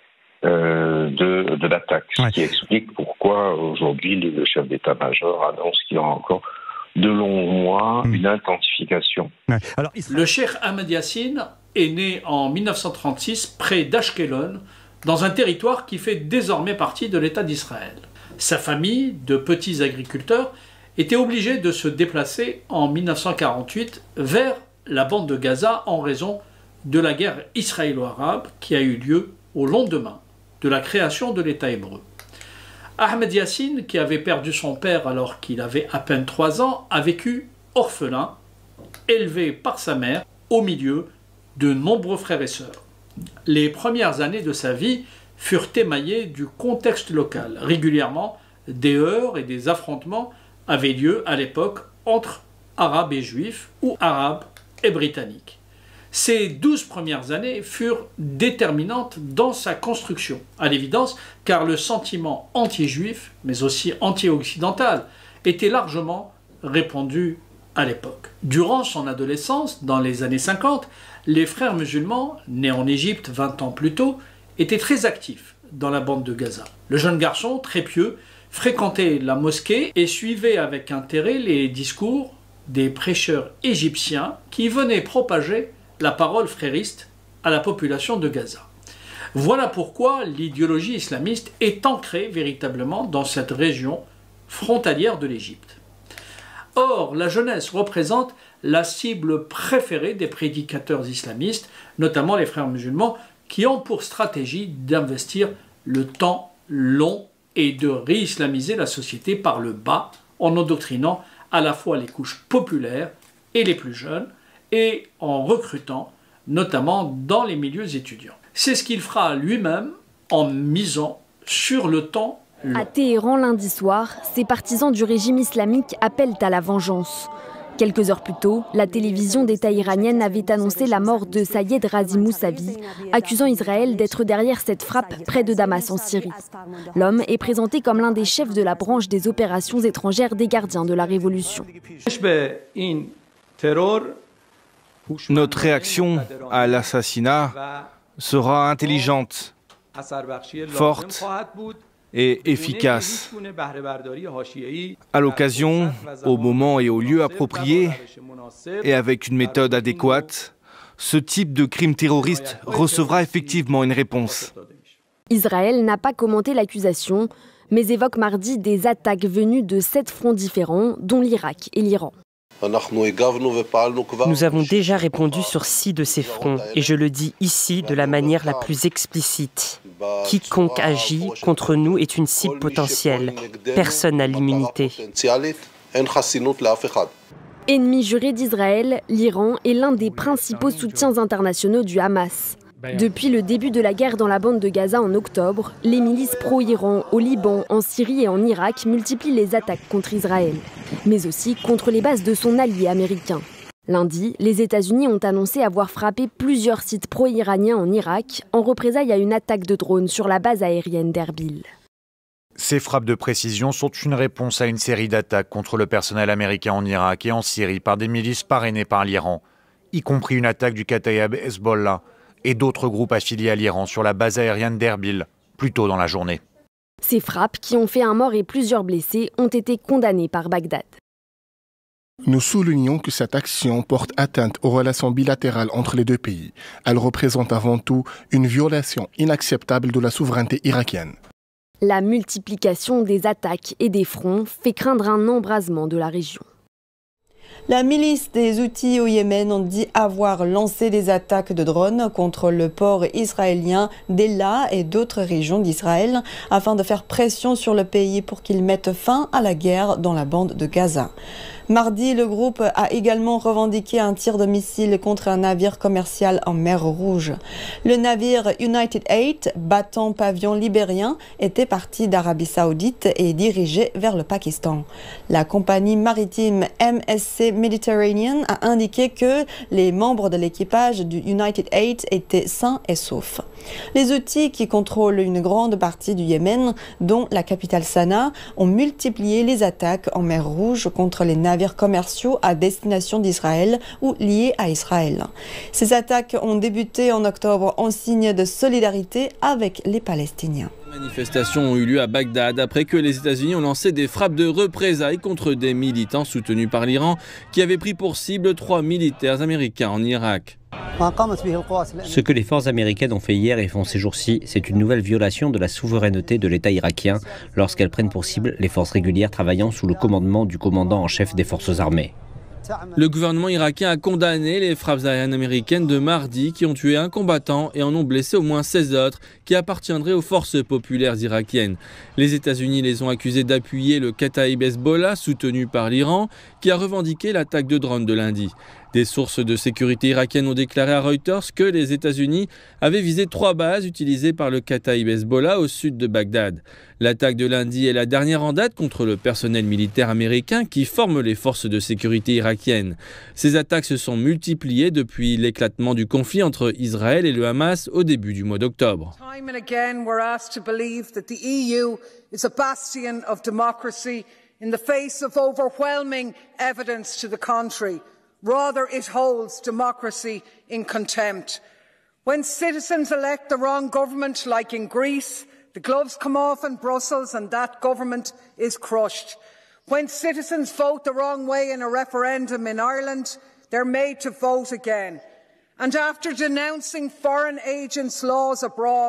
Speaker 8: euh, de de l'attaque, ce ouais. qui explique pourquoi aujourd'hui le chef d'état-major annonce qu'il y aura encore de longs mois mmh. une intensification.
Speaker 9: Ouais. Alors, le cheikh Ahmed Yassine est né en mille neuf cent trente-six près d'Ashkelon, dans un territoire qui fait désormais partie de l'État d'Israël. Sa famille de petits agriculteurs était obligée de se déplacer en mille neuf cent quarante-huit vers la bande de Gaza en raison de la guerre israélo-arabe qui a eu lieu au lendemain de la création de l'État hébreu. Ahmed Yassine, qui avait perdu son père alors qu'il avait à peine trois ans, a vécu orphelin, élevé par sa mère au milieu de nombreux frères et sœurs. Les premières années de sa vie furent émaillées du contexte local. Régulièrement, des heurts et des affrontements avaient lieu à l'époque entre arabes et juifs ou arabes et britanniques. Ces douze premières années furent déterminantes dans sa construction, à l'évidence, car le sentiment anti-juif, mais aussi anti-occidental, était largement répandu à l'époque. Durant son adolescence, dans les années cinquante, les frères musulmans, nés en Égypte vingt ans plus tôt, étaient très actifs dans la bande de Gaza. Le jeune garçon, très pieux, fréquentait la mosquée et suivait avec intérêt les discours des prêcheurs égyptiens qui venaient propager la parole frériste à la population de Gaza. Voilà pourquoi l'idéologie islamiste est ancrée véritablement dans cette région frontalière de l'Égypte. Or, la jeunesse représente la cible préférée des prédicateurs islamistes, notamment les frères musulmans, qui ont pour stratégie d'investir le temps long est de réislamiser la société par le bas en endoctrinant à la fois les couches populaires et les plus jeunes et en recrutant notamment dans les milieux étudiants. C'est ce qu'il fera lui-même en misant sur le temps long.
Speaker 11: À Téhéran lundi soir, ces partisans du régime islamique appellent à la vengeance. Quelques heures plus tôt, la télévision d'État iranienne avait annoncé la mort de Sayed Razi Mousavi, accusant Israël d'être derrière cette frappe près de Damas en Syrie. L'homme est présenté comme l'un des chefs de la branche des opérations étrangères des gardiens de la Révolution.
Speaker 12: Notre réaction à l'assassinat sera intelligente, forte et efficace. À l'occasion, au moment et au lieu appropriés, et avec une méthode adéquate, ce type de crime terroriste recevra effectivement une réponse.
Speaker 11: Israël n'a pas commenté l'accusation, mais évoque mardi des attaques venues de sept fronts différents, dont l'Irak et l'Iran.
Speaker 13: Nous avons déjà répondu sur six de ces fronts, et je le dis ici de la manière la plus explicite. Quiconque agit contre nous est une cible potentielle. Personne n'a l'immunité.
Speaker 11: Ennemi juré d'Israël, l'Iran est l'un des principaux soutiens internationaux du Hamas. Depuis le début de la guerre dans la bande de Gaza en octobre, les milices pro-Iran au Liban, en Syrie et en Irak multiplient les attaques contre Israël, mais aussi contre les bases de son allié américain. Lundi, les États-Unis ont annoncé avoir frappé plusieurs sites pro-iraniens en Irak en représailles à une attaque de drone sur la base aérienne d'Erbil.
Speaker 14: Ces frappes de précision sont une réponse à une série d'attaques contre le personnel américain en Irak et en Syrie par des milices parrainées par l'Iran, y compris une attaque du Kataïb Hezbollah et d'autres groupes affiliés à l'Iran sur la base aérienne d'Erbil, plus tôt dans la journée.
Speaker 11: Ces frappes, qui ont fait un mort et plusieurs blessés, ont été condamnées par Bagdad.
Speaker 15: Nous soulignons que cette action porte atteinte aux relations bilatérales entre les deux pays. Elle représente avant tout une violation inacceptable de la souveraineté irakienne.
Speaker 11: La multiplication des attaques et des fronts fait craindre un embrasement de la région.
Speaker 4: La milice des Houthis au Yémen ont dit avoir lancé des attaques de drones contre le port israélien d'Ela et d'autres régions d'Israël afin de faire pression sur le pays pour qu'il mette fin à la guerre dans la bande de Gaza. Mardi, le groupe a également revendiqué un tir de missile contre un navire commercial en mer Rouge. Le navire United Eight, battant pavillon libérien, était parti d'Arabie Saoudite et dirigé vers le Pakistan. La compagnie maritime M S C Mediterranean a indiqué que les membres de l'équipage du United Eight étaient sains et saufs. Les Houthis, qui contrôlent une grande partie du Yémen, dont la capitale Sanaa, ont multiplié les attaques en mer Rouge contre les navires commerciaux à destination d'Israël ou liés à Israël. Ces attaques ont débuté en octobre en signe de solidarité avec les Palestiniens.
Speaker 26: Les manifestations ont eu lieu à Bagdad après que les États-Unis ont lancé des frappes de représailles contre des militants soutenus par l'Iran qui avaient pris pour cible trois militaires américains en Irak.
Speaker 27: Ce que les forces américaines ont fait hier et font ces jours-ci, c'est une nouvelle violation de la souveraineté de l'État irakien lorsqu'elles prennent pour cible les forces régulières travaillant sous le commandement du commandant en chef des forces armées.
Speaker 26: Le gouvernement irakien a condamné les frappes aériennes américaines de mardi qui ont tué un combattant et en ont blessé au moins seize autres qui appartiendraient aux forces populaires irakiennes. Les États-Unis les ont accusés d'appuyer le Kataïb Hezbollah soutenu par l'Iran qui a revendiqué l'attaque de drone de lundi. Des sources de sécurité irakiennes ont déclaré à Reuters que les États-Unis avaient visé trois bases utilisées par le Kataïb Hezbollah au sud de Bagdad. L'attaque de lundi est la dernière en date contre le personnel militaire américain qui forme les forces de sécurité irakiennes. Ces attaques se sont multipliées depuis l'éclatement du conflit entre Israël et le Hamas au début du mois d'octobre.
Speaker 28: Time and again we're asked to believe that the E U is a bastion of democracy in the face of overwhelming evidence to the contrary. Rather, it holds democracy in contempt. When citizens elect the wrong government, like in Greece, the gloves come off in Brussels and that government is crushed. When citizens vote the wrong way in a referendum in Ireland, they're made to vote again. And after denouncing foreign agents' laws abroad,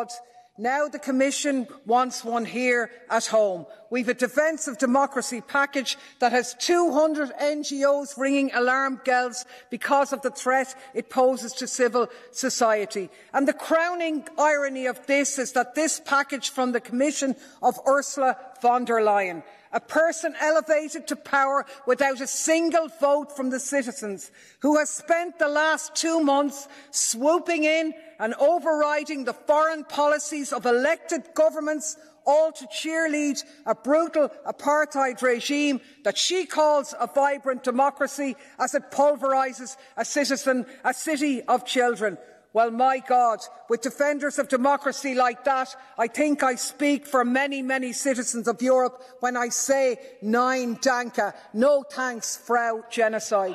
Speaker 28: Now the Commission wants one here at home. We've a Defence of Democracy package that has two hundred N G Os ringing alarm bells because of the threat it poses to civil society. And the crowning irony of this is that this package from the Commission of Ursula von der Leyen, a person elevated to power without a single vote from the citizens, who has spent the last two months swooping in and overriding the foreign policies of elected governments, all to cheerlead a brutal apartheid regime that she calls a vibrant democracy as it pulverises a citizen, a city of children. Well, my God, with defenders of democracy like that, I think I speak for many, many citizens of Europe when I say Nein Danke, no thanks, Frau Genocide.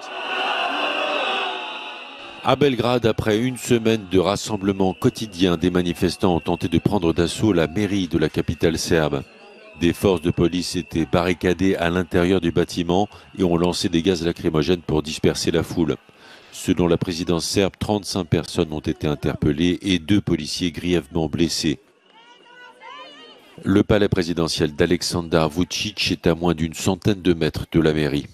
Speaker 10: À Belgrade, après une semaine de rassemblements quotidiens, des manifestants ont tenté de prendre d'assaut la mairie de la capitale serbe. Des forces de police étaient barricadées à l'intérieur du bâtiment et ont lancé des gaz lacrymogènes pour disperser la foule. Selon la présidence serbe, trente-cinq personnes ont été interpellées et deux policiers grièvement blessés. Le palais présidentiel d'Aleksandar Vučić est à moins d'une centaine de mètres de la mairie.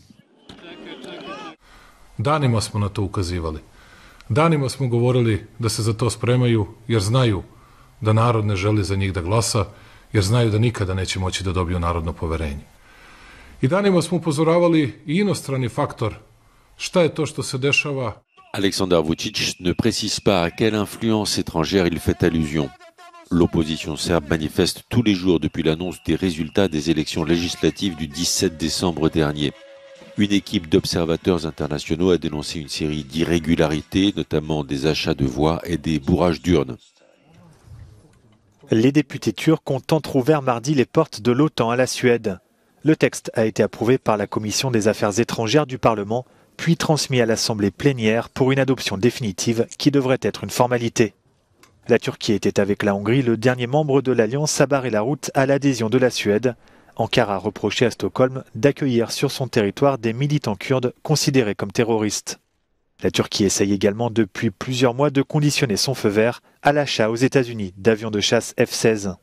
Speaker 1: Danima smo na to ukazivali. Danima smo govorili da se za to spremaju jer znaju da narod ne želi za njih da glasa, jer znaju da nikada neće moći da dobiju narodno poverenje. I danima smo upozoravali i inostrani faktor. Šta je to što se dešava?
Speaker 10: Aleksandar Vučić ne précise pas à quelle influence étrangère il fait allusion. L'opposition serbe manifeste tous les jours depuis l'annonce des résultats des élections législatives du dix-sept décembre dernier. Une équipe d'observateurs internationaux a dénoncé une série d'irrégularités, notamment des achats de voix et des bourrages d'urnes.
Speaker 16: Les députés turcs ont entrouvert mardi les portes de l'OTAN à la Suède. Le texte a été approuvé par la Commission des Affaires étrangères du Parlement, puis transmis à l'Assemblée plénière pour une adoption définitive qui devrait être une formalité. La Turquie était avec la Hongrie le dernier membre de l'Alliance à barrer la route à l'adhésion de la Suède. Ankara a reproché à Stockholm d'accueillir sur son territoire des militants kurdes considérés comme terroristes. La Turquie essaye également depuis plusieurs mois de conditionner son feu vert à l'achat aux États-Unis d'avions de chasse F seize.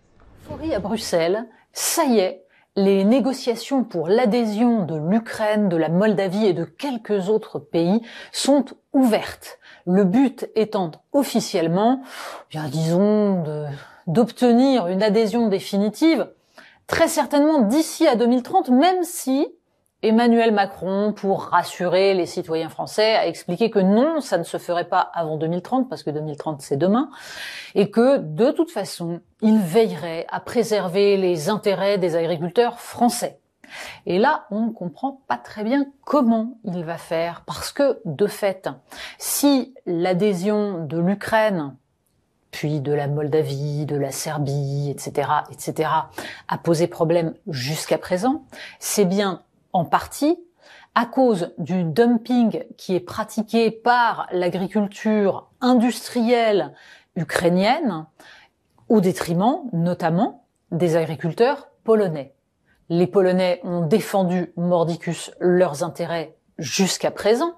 Speaker 17: À Bruxelles, ça y est, les négociations pour l'adhésion de l'Ukraine, de la Moldavie et de quelques autres pays sont ouvertes. Le but étant officiellement, bien disons, de, d'obtenir une adhésion définitive, très certainement d'ici à deux mille trente, même si Emmanuel Macron, pour rassurer les citoyens français, a expliqué que non, ça ne se ferait pas avant deux mille trente, parce que deux mille trente c'est demain, et que de toute façon, il veillerait à préserver les intérêts des agriculteurs français. Et là, on ne comprend pas très bien comment il va faire, parce que de fait, si l'adhésion de l'Ukraine, puis de la Moldavie, de la Serbie, et cetera, et cetera, a posé problème jusqu'à présent, c'est bien en partie à cause du dumping qui est pratiqué par l'agriculture industrielle ukrainienne, au détriment notamment des agriculteurs polonais. Les Polonais ont défendu mordicus leurs intérêts jusqu'à présent,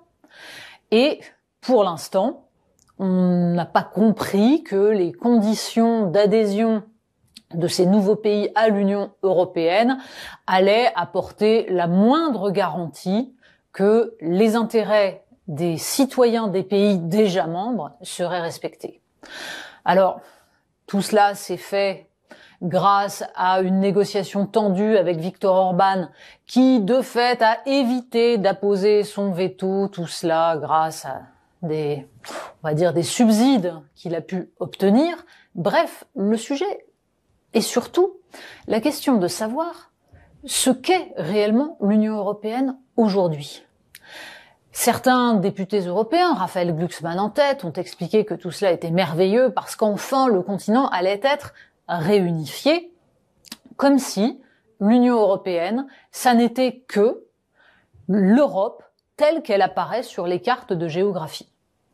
Speaker 17: et pour l'instant, on n'a pas compris que les conditions d'adhésion de ces nouveaux pays à l'Union européenne allaient apporter la moindre garantie que les intérêts des citoyens des pays déjà membres seraient respectés. Alors, tout cela s'est fait grâce à une négociation tendue avec Viktor Orban, qui, de fait, a évité d'apposer son veto, tout cela grâce à des, on va dire, des subsides qu'il a pu obtenir. Bref, le sujet est surtout la question de savoir ce qu'est réellement l'Union européenne aujourd'hui. Certains députés européens, Raphaël Glucksmann en tête, ont expliqué que tout cela était merveilleux parce qu'enfin le continent allait être réunifié, comme si l'Union européenne, ça n'était que l'Europe telle qu'elle apparaît sur les cartes de géographie.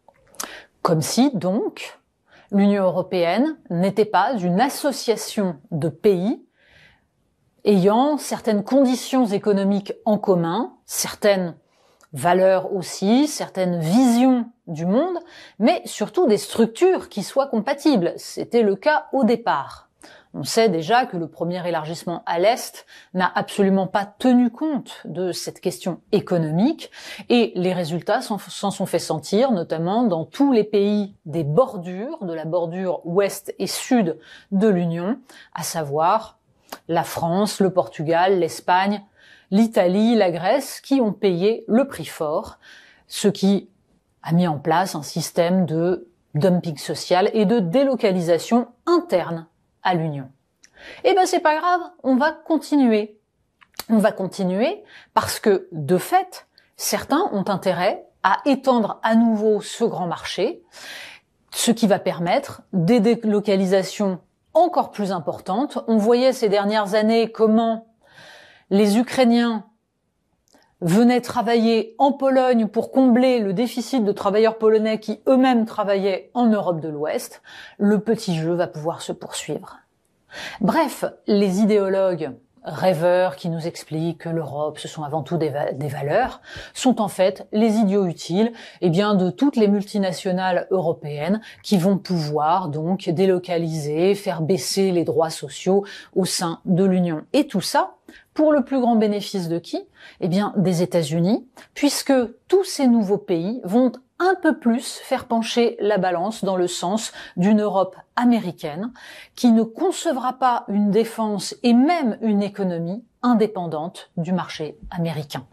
Speaker 17: Comme si, donc, l'Union européenne n'était pas une association de pays ayant certaines conditions économiques en commun, certaines valeurs aussi, certaines visions du monde, mais surtout des structures qui soient compatibles. C'était le cas au départ. On sait déjà que le premier élargissement à l'Est n'a absolument pas tenu compte de cette question économique et les résultats s'en sont fait sentir, notamment dans tous les pays des bordures, de la bordure ouest et sud de l'Union, à savoir la France, le Portugal, l'Espagne, l'Italie, la Grèce, qui ont payé le prix fort, ce qui a mis en place un système de dumping social et de délocalisation interne à l'Union. Eh ben c'est pas grave, on va continuer. On va continuer parce que, de fait, certains ont intérêt à étendre à nouveau ce grand marché, ce qui va permettre des délocalisations encore plus importantes. On voyait ces dernières années comment les Ukrainiens venaient travailler en Pologne pour combler le déficit de travailleurs polonais qui eux-mêmes travaillaient en Europe de l'Ouest. Le petit jeu va pouvoir se poursuivre. Bref, les idéologues rêveurs qui nous expliquent que l'Europe, ce sont avant tout des, va- des valeurs, sont en fait les idiots utiles, eh bien, de toutes les multinationales européennes qui vont pouvoir donc délocaliser, faire baisser les droits sociaux au sein de l'Union. Et tout ça pour le plus grand bénéfice de qui? Eh bien, des États-Unis, puisque tous ces nouveaux pays vont un peu plus faire pencher la balance dans le sens d'une Europe américaine qui ne concevra pas une défense et même une économie indépendante du marché américain.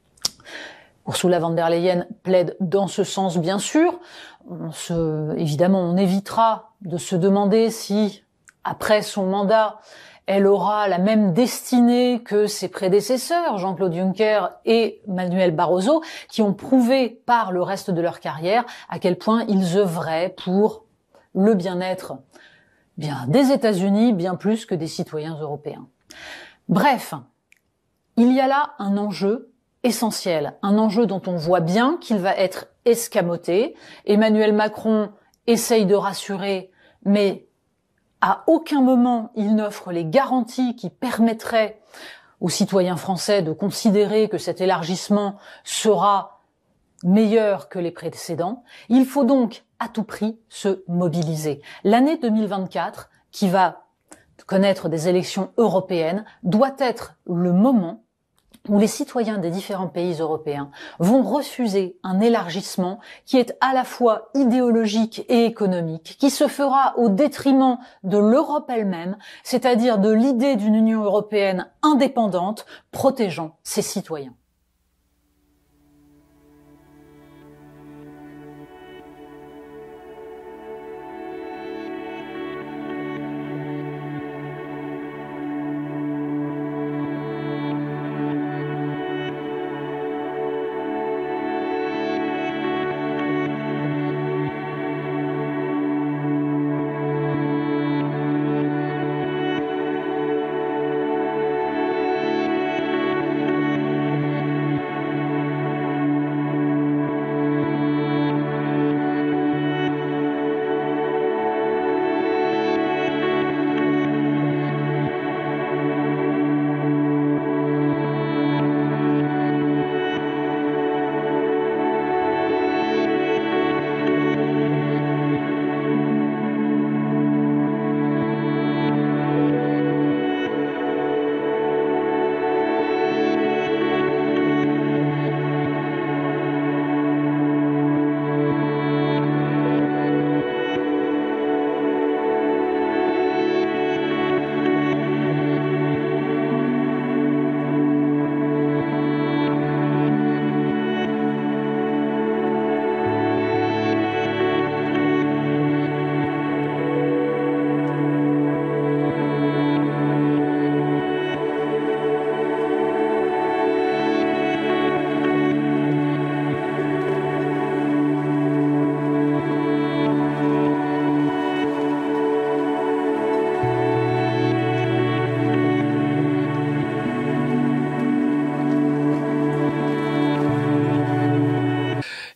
Speaker 17: Ursula von der Leyen plaide dans ce sens, bien sûr. On se, évidemment, on évitera de se demander si, après son mandat, elle aura la même destinée que ses prédécesseurs, Jean-Claude Juncker et Manuel Barroso, qui ont prouvé par le reste de leur carrière à quel point ils œuvraient pour le bien-être bien des États-Unis, bien plus que des citoyens européens. Bref, il y a là un enjeu essentiel, un enjeu dont on voit bien qu'il va être escamoté. Emmanuel Macron essaye de rassurer, mais à aucun moment il n'offre les garanties qui permettraient aux citoyens français de considérer que cet élargissement sera meilleur que les précédents. Il faut donc à tout prix se mobiliser. L'année deux mille vingt-quatre, qui va connaître des élections européennes, doit être le moment où les citoyens des différents pays européens vont refuser un élargissement qui est à la fois idéologique et économique, qui se fera au détriment de l'Europe elle-même, c'est-à-dire de l'idée d'une Union européenne indépendante, protégeant ses citoyens.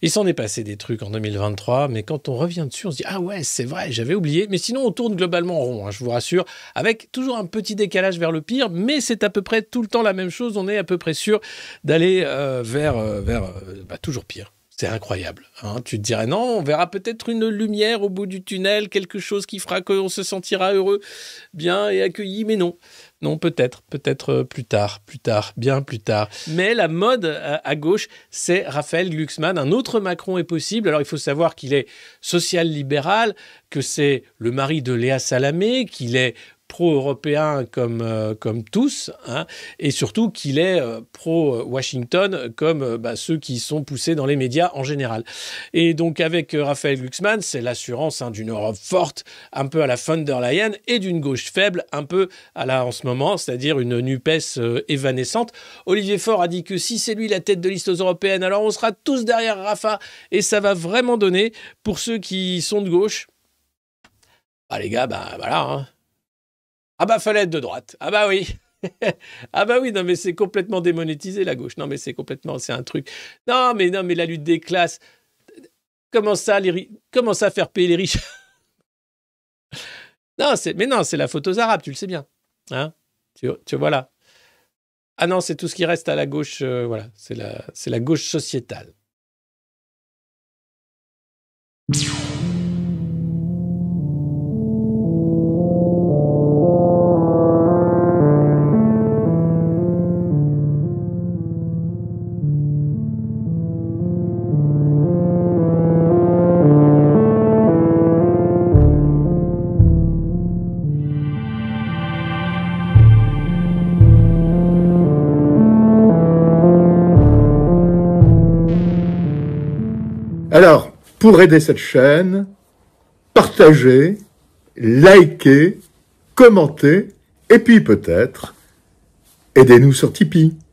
Speaker 2: Il s'en est passé des trucs en deux mille vingt-trois, mais quand on revient dessus, on se dit « Ah ouais, c'est vrai, j'avais oublié ». Mais sinon, on tourne globalement rond, hein, je vous rassure, avec toujours un petit décalage vers le pire, mais c'est à peu près tout le temps la même chose. On est à peu près sûr d'aller euh, vers, euh, vers euh, bah, toujours pire. C'est incroyable. Hein. Tu te dirais, non, on verra peut-être une lumière au bout du tunnel, quelque chose qui fera qu'on se sentira heureux, bien et accueilli, mais non. Non, peut-être, peut-être plus tard, plus tard, bien plus tard. Mais la mode à gauche, c'est Raphaël Glucksmann. Un autre Macron est possible. Alors, il faut savoir qu'il est social-libéral, que c'est le mari de Léa Salamé, qu'il est pro-européen comme, euh, comme tous, hein, et surtout qu'il est euh, pro-Washington comme euh, bah, ceux qui sont poussés dans les médias en général. Et donc avec euh, Raphaël Glucksmann, c'est l'assurance hein, d'une Europe forte, un peu à la von der Leyen, et d'une gauche faible, un peu à la en ce moment, c'est-à-dire une NUPES euh, évanescente. Olivier Faure a dit que si c'est lui la tête de liste aux européennes, alors on sera tous derrière Rafa, et ça va vraiment donner, pour ceux qui sont de gauche, bah les gars, bah voilà, hein. Ah bah fallait être de droite. Ah bah oui. Ah bah oui, non mais c'est complètement démonétisé la gauche. Non mais c'est complètement, c'est un truc. Non mais non mais la lutte des classes. Comment ça, les comment ça faire payer les riches? Non, c'est mais non, c'est la faute aux Arabes, tu le sais bien. Hein? Tu, tu vois là. Ah non, c'est tout ce qui reste à la gauche. Euh, voilà, c'est la c'est la gauche sociétale.
Speaker 18: Alors, pour aider cette chaîne, partagez, likez, commentez, et puis peut-être, aidez-nous sur Tipeee.